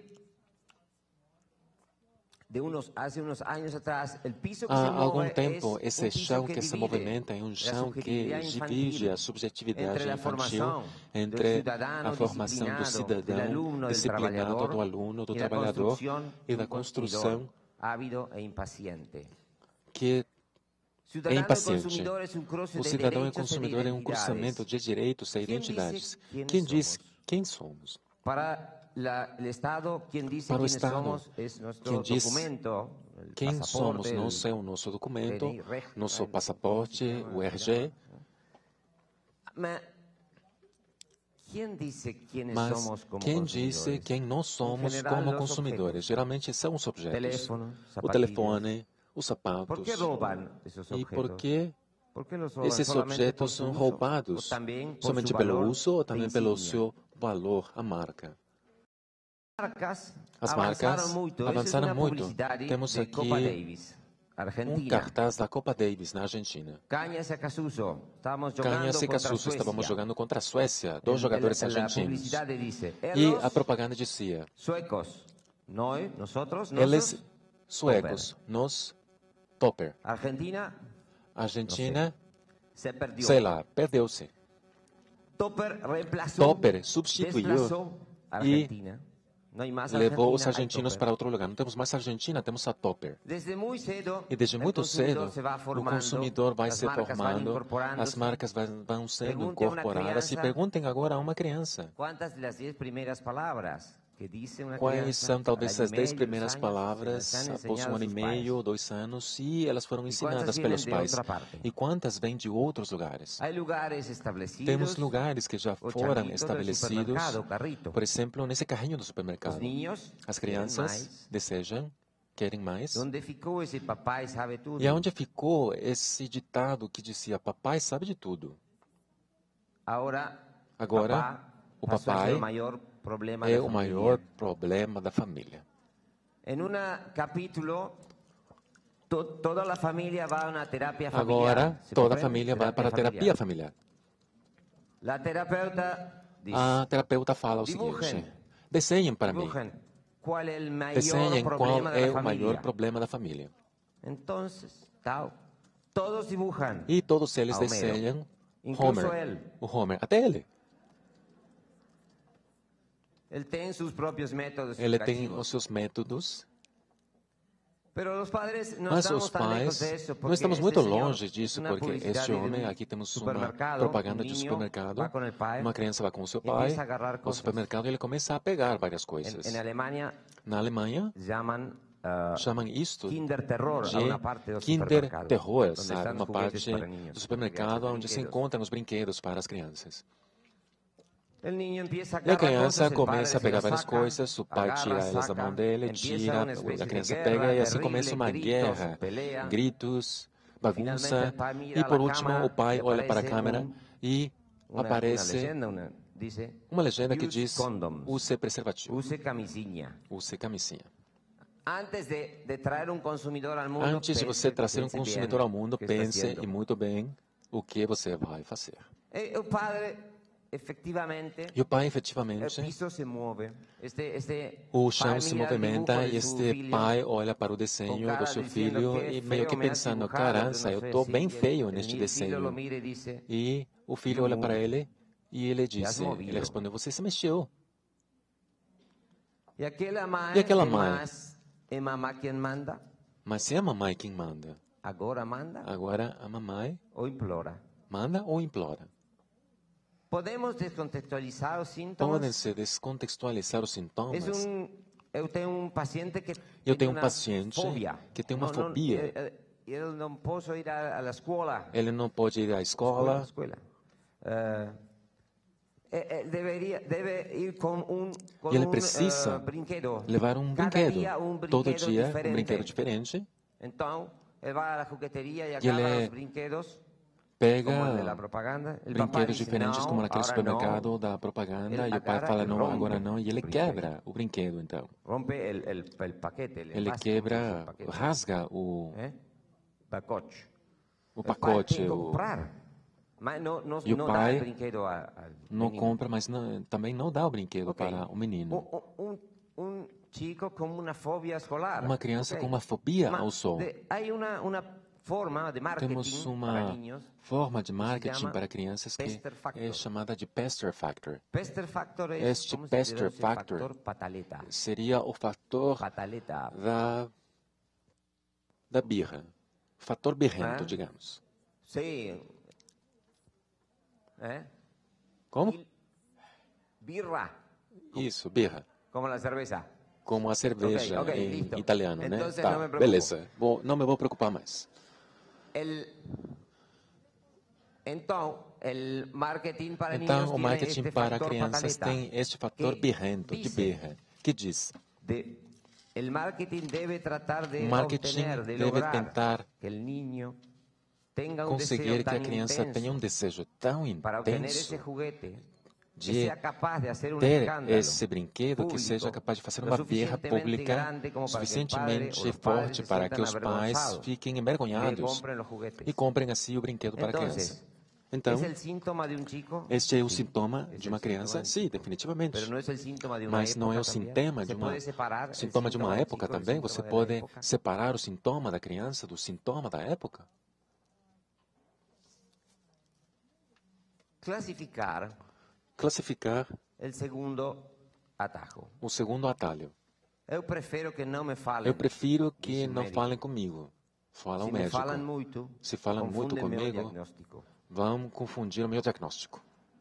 [SPEAKER 2] de unos, hace unos años atrás, el piso que
[SPEAKER 1] Há
[SPEAKER 2] se
[SPEAKER 1] algum
[SPEAKER 2] mueve
[SPEAKER 1] tempo,
[SPEAKER 2] es
[SPEAKER 1] esse
[SPEAKER 2] un piso
[SPEAKER 1] chão
[SPEAKER 2] que
[SPEAKER 1] que se
[SPEAKER 2] divide
[SPEAKER 1] movimenta é um
[SPEAKER 2] la
[SPEAKER 1] chão que
[SPEAKER 2] subjetividad
[SPEAKER 1] divide
[SPEAKER 2] infantil
[SPEAKER 1] a subjetividade
[SPEAKER 2] entre la
[SPEAKER 1] infantil
[SPEAKER 2] formação
[SPEAKER 1] entre
[SPEAKER 2] do
[SPEAKER 1] a
[SPEAKER 2] cidadano
[SPEAKER 1] formação do
[SPEAKER 2] disciplinado, do
[SPEAKER 1] cidadão
[SPEAKER 2] aluno, del
[SPEAKER 1] disciplinado,
[SPEAKER 2] trabalhador,
[SPEAKER 1] do aluno, do
[SPEAKER 2] e da
[SPEAKER 1] trabalhador
[SPEAKER 2] construção
[SPEAKER 1] e
[SPEAKER 2] de
[SPEAKER 1] da
[SPEAKER 2] um
[SPEAKER 1] construção
[SPEAKER 2] consumidor ávido e impaciente.
[SPEAKER 1] que é
[SPEAKER 2] Cidadano e
[SPEAKER 1] impaciente.
[SPEAKER 2] consumidor é um cruce
[SPEAKER 1] O
[SPEAKER 2] de
[SPEAKER 1] cidadão e
[SPEAKER 2] direitos e de
[SPEAKER 1] consumidor é um
[SPEAKER 2] identidades.
[SPEAKER 1] cruzamento de direitos e
[SPEAKER 2] Quem
[SPEAKER 1] identidades.
[SPEAKER 2] disse quem
[SPEAKER 1] Quem diz
[SPEAKER 2] somos?
[SPEAKER 1] quem somos?
[SPEAKER 2] Para la- el Estado, quien dice
[SPEAKER 1] Para o
[SPEAKER 2] quiénes
[SPEAKER 1] Estado,
[SPEAKER 2] somos es nuestro
[SPEAKER 1] quem diz
[SPEAKER 2] documento, el
[SPEAKER 1] quem
[SPEAKER 2] pasaporte,
[SPEAKER 1] somos
[SPEAKER 2] el
[SPEAKER 1] não é o nosso documento,
[SPEAKER 2] D N I, reg-
[SPEAKER 1] nosso
[SPEAKER 2] ay,
[SPEAKER 1] passaporte,
[SPEAKER 2] ¿cómo se llama?
[SPEAKER 1] o R G,
[SPEAKER 2] Ma, ¿quién dice quiénes
[SPEAKER 1] mas
[SPEAKER 2] somos como
[SPEAKER 1] quem
[SPEAKER 2] consumidores?
[SPEAKER 1] disse quem nós somos
[SPEAKER 2] general,
[SPEAKER 1] como
[SPEAKER 2] los
[SPEAKER 1] consumidores?
[SPEAKER 2] objetos.
[SPEAKER 1] Geralmente são os objetos.
[SPEAKER 2] Teléfono,
[SPEAKER 1] O
[SPEAKER 2] zapatillas.
[SPEAKER 1] telefone, os
[SPEAKER 2] ¿Por
[SPEAKER 1] sapatos.
[SPEAKER 2] qué roban esos
[SPEAKER 1] E
[SPEAKER 2] objetos?
[SPEAKER 1] por que
[SPEAKER 2] ¿Por qué los roban?
[SPEAKER 1] esses
[SPEAKER 2] ¿Solamente por
[SPEAKER 1] objetos
[SPEAKER 2] su
[SPEAKER 1] são
[SPEAKER 2] uso?
[SPEAKER 1] roubados?
[SPEAKER 2] ¿O también por
[SPEAKER 1] Somente
[SPEAKER 2] su
[SPEAKER 1] pelo
[SPEAKER 2] valor
[SPEAKER 1] uso ou
[SPEAKER 2] de
[SPEAKER 1] também pelo
[SPEAKER 2] insignia?
[SPEAKER 1] seu valor, a marca?
[SPEAKER 2] Marcas
[SPEAKER 1] As
[SPEAKER 2] avançaram
[SPEAKER 1] marcas
[SPEAKER 2] muito. Essa
[SPEAKER 1] avançaram
[SPEAKER 2] é uma
[SPEAKER 1] muito.
[SPEAKER 2] publicidade
[SPEAKER 1] Temos
[SPEAKER 2] de
[SPEAKER 1] aqui
[SPEAKER 2] Copa Davis,
[SPEAKER 1] um
[SPEAKER 2] Argentina.
[SPEAKER 1] cartaz da Copa Davis na Argentina.
[SPEAKER 2] Cañas e Casuso, estávamos jogando
[SPEAKER 1] Canhas e
[SPEAKER 2] contra a
[SPEAKER 1] Casuso
[SPEAKER 2] Suécia.
[SPEAKER 1] estávamos jogando contra a Suécia, dois jogadores
[SPEAKER 2] A
[SPEAKER 1] argentinos.
[SPEAKER 2] publicidade dice,
[SPEAKER 1] E
[SPEAKER 2] elos
[SPEAKER 1] a propaganda dizia:
[SPEAKER 2] suecos, nós, nosotros,
[SPEAKER 1] eles
[SPEAKER 2] nossos,
[SPEAKER 1] suecos, nós topper.
[SPEAKER 2] Argentina
[SPEAKER 1] Argentina,
[SPEAKER 2] se perdió.
[SPEAKER 1] sei lá, perdeu-se.
[SPEAKER 2] Topper reemplazou,
[SPEAKER 1] Topper substituiu
[SPEAKER 2] desplazou a Argentina. Não hay más
[SPEAKER 1] Levou os
[SPEAKER 2] Argentina, hay
[SPEAKER 1] argentinos
[SPEAKER 2] Topper.
[SPEAKER 1] para outro lugar. Não temos mais Argentina, temos a Topper.
[SPEAKER 2] Desde muito cedo,
[SPEAKER 1] E desde
[SPEAKER 2] o
[SPEAKER 1] muito cedo,
[SPEAKER 2] consumidor se vai
[SPEAKER 1] o
[SPEAKER 2] formando,
[SPEAKER 1] consumidor vai
[SPEAKER 2] as
[SPEAKER 1] se
[SPEAKER 2] marcas vão
[SPEAKER 1] formando,
[SPEAKER 2] incorporando-se.
[SPEAKER 1] as marcas vai- vão sendo
[SPEAKER 2] Pergunte a uma
[SPEAKER 1] incorporadas. E
[SPEAKER 2] criança-
[SPEAKER 1] perguntem agora a uma criança.
[SPEAKER 2] Quantas das dez primeiras palavras que disse uma
[SPEAKER 1] Quais
[SPEAKER 2] criança
[SPEAKER 1] são talvez
[SPEAKER 2] al año
[SPEAKER 1] as dez
[SPEAKER 2] y medio,
[SPEAKER 1] primeiras
[SPEAKER 2] dos años,
[SPEAKER 1] palavras
[SPEAKER 2] se las han
[SPEAKER 1] após um
[SPEAKER 2] enseñado
[SPEAKER 1] ano e
[SPEAKER 2] sus
[SPEAKER 1] meio ou
[SPEAKER 2] pais?
[SPEAKER 1] dois anos e elas foram ensinadas
[SPEAKER 2] quantas
[SPEAKER 1] pelos
[SPEAKER 2] vienen de
[SPEAKER 1] pais?
[SPEAKER 2] outra parte?
[SPEAKER 1] E quantas vêm de outros lugares?
[SPEAKER 2] Há lugares estabelecidos.
[SPEAKER 1] Temos lugares que já
[SPEAKER 2] o
[SPEAKER 1] foram
[SPEAKER 2] changuito del
[SPEAKER 1] estabelecidos,
[SPEAKER 2] supermercado, o carrito.
[SPEAKER 1] por exemplo, nesse carrinho do supermercado.
[SPEAKER 2] Os niños
[SPEAKER 1] As
[SPEAKER 2] querem
[SPEAKER 1] crianças
[SPEAKER 2] mais.
[SPEAKER 1] desejam, querem mais.
[SPEAKER 2] Onde ficou esse papai sabe tudo?
[SPEAKER 1] E aonde ficou esse ditado que dizia: papai sabe de tudo?
[SPEAKER 2] Agora,
[SPEAKER 1] Agora,
[SPEAKER 2] papá
[SPEAKER 1] o
[SPEAKER 2] passou a ser
[SPEAKER 1] papai
[SPEAKER 2] o maior problema
[SPEAKER 1] é
[SPEAKER 2] da
[SPEAKER 1] o
[SPEAKER 2] família.
[SPEAKER 1] maior problema da família.
[SPEAKER 2] Em um capítulo, to, toda a família vai a uma terapia familiar.
[SPEAKER 1] Agora,
[SPEAKER 2] ¿Se
[SPEAKER 1] toda a
[SPEAKER 2] comprende?
[SPEAKER 1] família vai para a terapia familiar.
[SPEAKER 2] A terapeuta diz:
[SPEAKER 1] A terapeuta fala o
[SPEAKER 2] Dibujem.
[SPEAKER 1] seguinte: desenhem para mim.
[SPEAKER 2] dibujem qual é o maior
[SPEAKER 1] Desenhem qual
[SPEAKER 2] problema
[SPEAKER 1] é
[SPEAKER 2] da
[SPEAKER 1] o maior
[SPEAKER 2] família.
[SPEAKER 1] problema da família.
[SPEAKER 2] Então, tal, todos dibujam.
[SPEAKER 1] E todos eles
[SPEAKER 2] A Homero.
[SPEAKER 1] desenham
[SPEAKER 2] Incluso
[SPEAKER 1] Homer.
[SPEAKER 2] ele.
[SPEAKER 1] O Homer, até ele.
[SPEAKER 2] Ele tem seus próprios métodos
[SPEAKER 1] Ele tem
[SPEAKER 2] criativos.
[SPEAKER 1] os seus métodos.
[SPEAKER 2] Pero os padres não
[SPEAKER 1] Mas
[SPEAKER 2] estamos
[SPEAKER 1] os
[SPEAKER 2] tão lejos
[SPEAKER 1] pais,
[SPEAKER 2] disso, porque
[SPEAKER 1] nós estamos
[SPEAKER 2] este
[SPEAKER 1] muito
[SPEAKER 2] senhor,
[SPEAKER 1] longe disso,
[SPEAKER 2] uma
[SPEAKER 1] porque
[SPEAKER 2] publicidade
[SPEAKER 1] este
[SPEAKER 2] de
[SPEAKER 1] homem,
[SPEAKER 2] um
[SPEAKER 1] aqui temos uma
[SPEAKER 2] supermercado,
[SPEAKER 1] propaganda
[SPEAKER 2] um
[SPEAKER 1] de
[SPEAKER 2] niño
[SPEAKER 1] supermercado,
[SPEAKER 2] vai com o pai,
[SPEAKER 1] uma criança vai com o seu
[SPEAKER 2] e
[SPEAKER 1] pai
[SPEAKER 2] começa a agarrar
[SPEAKER 1] ao
[SPEAKER 2] coisas.
[SPEAKER 1] supermercado e ele começa a pegar várias
[SPEAKER 2] Em,
[SPEAKER 1] coisas.
[SPEAKER 2] em Alemanha,
[SPEAKER 1] Na Alemanha,
[SPEAKER 2] chamam uh,
[SPEAKER 1] chamam isto
[SPEAKER 2] Kinder Terror,
[SPEAKER 1] de
[SPEAKER 2] a uma parte do
[SPEAKER 1] Kinder
[SPEAKER 2] supermercado,
[SPEAKER 1] Terror,
[SPEAKER 2] onde
[SPEAKER 1] sabe?
[SPEAKER 2] estão
[SPEAKER 1] Uma
[SPEAKER 2] os juguetes
[SPEAKER 1] parte
[SPEAKER 2] para niños,
[SPEAKER 1] do supermercado
[SPEAKER 2] juguetes,
[SPEAKER 1] onde se
[SPEAKER 2] brinquedos.
[SPEAKER 1] encontram os brinquedos para as crianças. E a criança começa a pegar várias coisas, o pai tira elas da mão dele, tira, a criança pega e assim começa uma guerra, gritos, bagunça. E por último, o pai olha para a câmera e aparece uma legenda que diz: use preservativo,
[SPEAKER 2] use camisinha.
[SPEAKER 1] Use camisinha.
[SPEAKER 2] Antes de, de trazer um consumidor ao mundo,
[SPEAKER 1] Antes de você trazer um consumidor ao mundo, pense e muito bem o que você vai fazer.
[SPEAKER 2] E o padre, efetivamente,
[SPEAKER 1] e o pai, efetivamente,
[SPEAKER 2] o piso se move. Este, este
[SPEAKER 1] o chão se movimenta e este pai olha para o desenho do seu filho e meio que pensando: caramba, eu estou bem feio neste desenho. E o filho olha para ele e ele diz, ele respondeu: você se mexeu.
[SPEAKER 2] E aquela mãe,
[SPEAKER 1] e aquela mãe
[SPEAKER 2] é mamãe quem manda?
[SPEAKER 1] Mas se é a mamãe quem manda,
[SPEAKER 2] agora manda?
[SPEAKER 1] Agora a mamãe
[SPEAKER 2] ou implora?
[SPEAKER 1] Manda ou implora?
[SPEAKER 2] Podemos descontextualizar os sintomas?
[SPEAKER 1] Podem-se descontextualizar os sintomas?
[SPEAKER 2] Um, eu tenho um paciente que
[SPEAKER 1] eu tenho um paciente
[SPEAKER 2] fobia.
[SPEAKER 1] que tem uma
[SPEAKER 2] não,
[SPEAKER 1] fobia.
[SPEAKER 2] Não, eu não posso ir à escola.
[SPEAKER 1] Ele não pode ir à escola.
[SPEAKER 2] escola. Uh, Deveria, deve ir com um com
[SPEAKER 1] e ele precisa
[SPEAKER 2] um, uh, brinquedo.
[SPEAKER 1] levar um
[SPEAKER 2] Cada
[SPEAKER 1] brinquedo.
[SPEAKER 2] Dia um brinquedo
[SPEAKER 1] Todo dia
[SPEAKER 2] diferente.
[SPEAKER 1] um brinquedo diferente.
[SPEAKER 2] Então, ele vai à jugueteria e
[SPEAKER 1] e
[SPEAKER 2] agarra
[SPEAKER 1] ele
[SPEAKER 2] os brinquedos.
[SPEAKER 1] Pega
[SPEAKER 2] brinquedos
[SPEAKER 1] diferentes
[SPEAKER 2] não,
[SPEAKER 1] como naquele supermercado
[SPEAKER 2] não.
[SPEAKER 1] da propaganda
[SPEAKER 2] Ele
[SPEAKER 1] e o pai fala não,
[SPEAKER 2] rompe
[SPEAKER 1] agora não, e ele quebra o brinquedo então.
[SPEAKER 2] Rompe el, el, el paquete, el
[SPEAKER 1] ele quebra, rasga o
[SPEAKER 2] eh? pacote.
[SPEAKER 1] O pacote.
[SPEAKER 2] O comprar. Mas não, não,
[SPEAKER 1] e o
[SPEAKER 2] não
[SPEAKER 1] pai
[SPEAKER 2] dá o brinquedo a, a
[SPEAKER 1] não compra, mas não, também não dá o brinquedo okay. para o menino.
[SPEAKER 2] Um, um, um chico com uma fobia escolar.
[SPEAKER 1] Uma criança
[SPEAKER 2] okay.
[SPEAKER 1] com uma fobia
[SPEAKER 2] mas
[SPEAKER 1] ao sol.
[SPEAKER 2] Há uma, uma forma de marketing
[SPEAKER 1] Temos uma
[SPEAKER 2] para niños,
[SPEAKER 1] forma de marketing para crianças que é chamada de Pester Factor.
[SPEAKER 2] Pester Factor é,
[SPEAKER 1] este Pester Factor,
[SPEAKER 2] factor pataleta.
[SPEAKER 1] seria o fator
[SPEAKER 2] pataleta.
[SPEAKER 1] da da birra, fator birrento,
[SPEAKER 2] é?
[SPEAKER 1] digamos.
[SPEAKER 2] Sim. É?
[SPEAKER 1] Como?
[SPEAKER 2] Birra.
[SPEAKER 1] Isso, birra.
[SPEAKER 2] Como a cerveja.
[SPEAKER 1] Como a cerveja
[SPEAKER 2] okay, okay,
[SPEAKER 1] em
[SPEAKER 2] listo.
[SPEAKER 1] italiano,
[SPEAKER 2] Entonces,
[SPEAKER 1] né? Tá,
[SPEAKER 2] não
[SPEAKER 1] beleza. Bom, não me vou preocupar mais.
[SPEAKER 2] El... Então, el marketing para
[SPEAKER 1] então
[SPEAKER 2] niños
[SPEAKER 1] o marketing
[SPEAKER 2] este
[SPEAKER 1] para crianças
[SPEAKER 2] pataleta,
[SPEAKER 1] tem este fator birrento, de birra, que diz:
[SPEAKER 2] de, el marketing deve tratar de
[SPEAKER 1] o marketing
[SPEAKER 2] obtener, de
[SPEAKER 1] deve tentar
[SPEAKER 2] que el niño tenga um
[SPEAKER 1] conseguir que a criança
[SPEAKER 2] intenso
[SPEAKER 1] tenha um desejo tão
[SPEAKER 2] para obtener
[SPEAKER 1] intenso
[SPEAKER 2] esse juguete
[SPEAKER 1] de
[SPEAKER 2] que seja capaz de hacer um
[SPEAKER 1] ter esse brinquedo
[SPEAKER 2] público,
[SPEAKER 1] que seja capaz de fazer uma birra pública suficientemente forte para que os pais fiquem envergonhados e comprem assim o brinquedo para a criança. Então, este é o sintoma de uma criança? Sim, definitivamente. Mas não é o sintoma de uma, sintoma de uma época também? Você pode separar o sintoma da criança do sintoma da época?
[SPEAKER 2] Classificar
[SPEAKER 1] classificar
[SPEAKER 2] o segundo atalho.
[SPEAKER 1] O segundo atalho.
[SPEAKER 2] Eu prefiro que não me falem.
[SPEAKER 1] Eu prefiro que não
[SPEAKER 2] médico.
[SPEAKER 1] falem comigo. Fala
[SPEAKER 2] Se
[SPEAKER 1] o médico.
[SPEAKER 2] Me falam muito,
[SPEAKER 1] Se falam muito comigo, vão confundir o meu diagnóstico.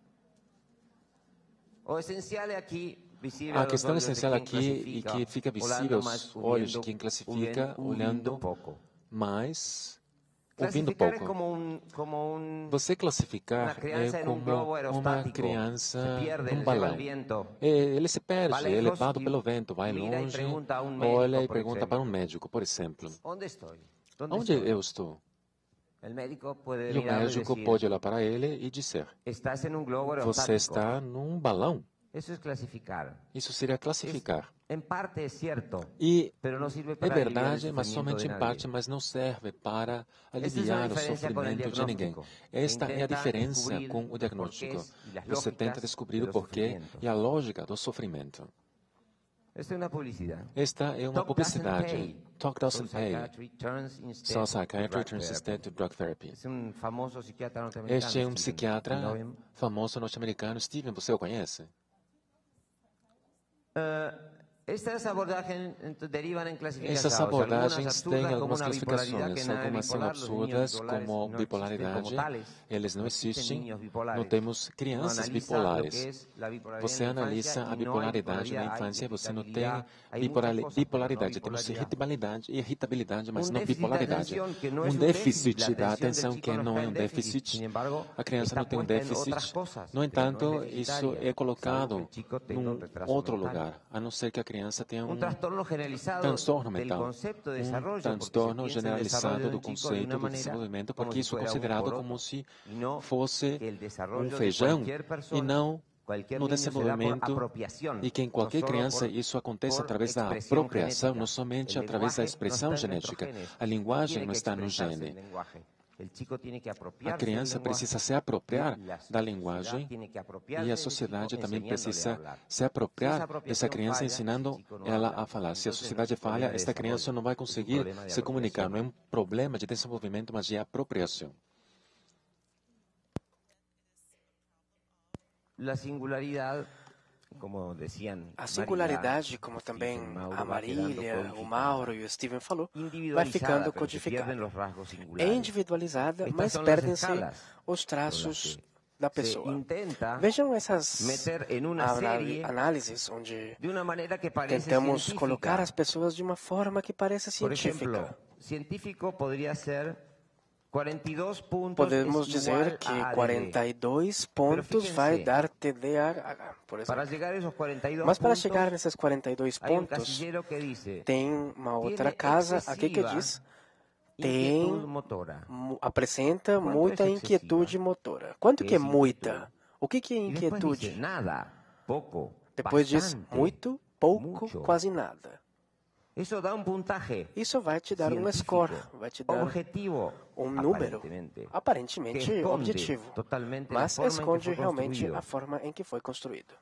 [SPEAKER 2] O essencial é aqui visível
[SPEAKER 1] a questão essencial aqui e que fica visível aos olhos de quem classifica, olhando
[SPEAKER 2] pouco.
[SPEAKER 1] mais, ouvindo pouco.
[SPEAKER 2] É como um, como um,
[SPEAKER 1] Você classificar é como
[SPEAKER 2] um
[SPEAKER 1] uma criança
[SPEAKER 2] perde,
[SPEAKER 1] num balão. Ele se perde, é levado pelo vento, vai longe,
[SPEAKER 2] e um médico,
[SPEAKER 1] olha e pergunta exemplo. para um médico, por exemplo.
[SPEAKER 2] Onde estou? Onde,
[SPEAKER 1] Onde
[SPEAKER 2] estou?
[SPEAKER 1] eu estou?
[SPEAKER 2] O médico pode
[SPEAKER 1] e o médico
[SPEAKER 2] dizer,
[SPEAKER 1] pode olhar para ele e dizer: Você está num balão.
[SPEAKER 2] Isso é classificar.
[SPEAKER 1] Isso seria classificar.
[SPEAKER 2] Em parte é certo.
[SPEAKER 1] E
[SPEAKER 2] não serve para
[SPEAKER 1] é verdade, mas somente em parte, mas não serve para aliviar o sofrimento de ninguém. Esta é a diferença com o diagnóstico. Você tenta descobrir o porquê e a lógica do sofrimento.
[SPEAKER 2] Esta é uma publicidade.
[SPEAKER 1] Esta é uma publicidade. Talk doesn't pay. So psychiatry turns instead to drug therapy. Este é um psiquiatra famoso norte-americano. Steven, você o conhece?
[SPEAKER 2] Uh, Essas abordagens derivam em classificações.
[SPEAKER 1] Essas abordagens têm algumas classificações, algumas são absurdas, como bipolaridade. Eles não existem. Não temos crianças bipolares. Você analisa a bipolaridade na infância, você não tem bipolaridade. Temos irritabilidade, irritabilidade, mas não bipolaridade. Um déficit da atenção que não é um déficit. A criança não tem um déficit. No entanto, isso é colocado em outro lugar, a não ser que a criança tenha um transtorno mental, um transtorno generalizado do conceito do desenvolvimento, porque isso é considerado como se fosse um feijão e não no desenvolvimento, e que em qualquer criança isso acontece através da apropriação, não somente através da expressão genética. A linguagem não está no gene. A criança precisa se apropriar da linguagem e a sociedade também precisa se apropriar dessa criança, ensinando ela a falar. Se a sociedade falha, esta criança não vai conseguir se comunicar. Não é um problema de desenvolvimento, mas de apropriação.
[SPEAKER 2] A singularidade, como diziam,
[SPEAKER 3] a singularidade, como também a Marília, o Mauro e o Steven falou, vai ficando codificada. É individualizada, mas perdem-se os traços da pessoa. Vejam essas análises onde tentamos colocar as pessoas de uma forma que pareça científica.
[SPEAKER 2] Científico poderia ser quarenta e dois pontos.
[SPEAKER 3] Podemos dizer que quarenta e dois pontos vai dar T D A H, por exemplo.
[SPEAKER 2] Para chegar a esses quarenta e dois
[SPEAKER 3] Mas para chegar nesses quarenta e dois pontos, tem uma outra casa aqui que diz tem apresenta muita inquietude motora. Quanto que é muita? O que que é inquietude?
[SPEAKER 2] Nada, pouco.
[SPEAKER 3] Depois diz muito, pouco, quase nada.
[SPEAKER 2] Isso dá um puntaje.
[SPEAKER 3] Isso vai te dar um score, vai te dar
[SPEAKER 2] objetivo,
[SPEAKER 3] um número, aparentemente objetivo, mas esconde realmente a forma em que foi construído.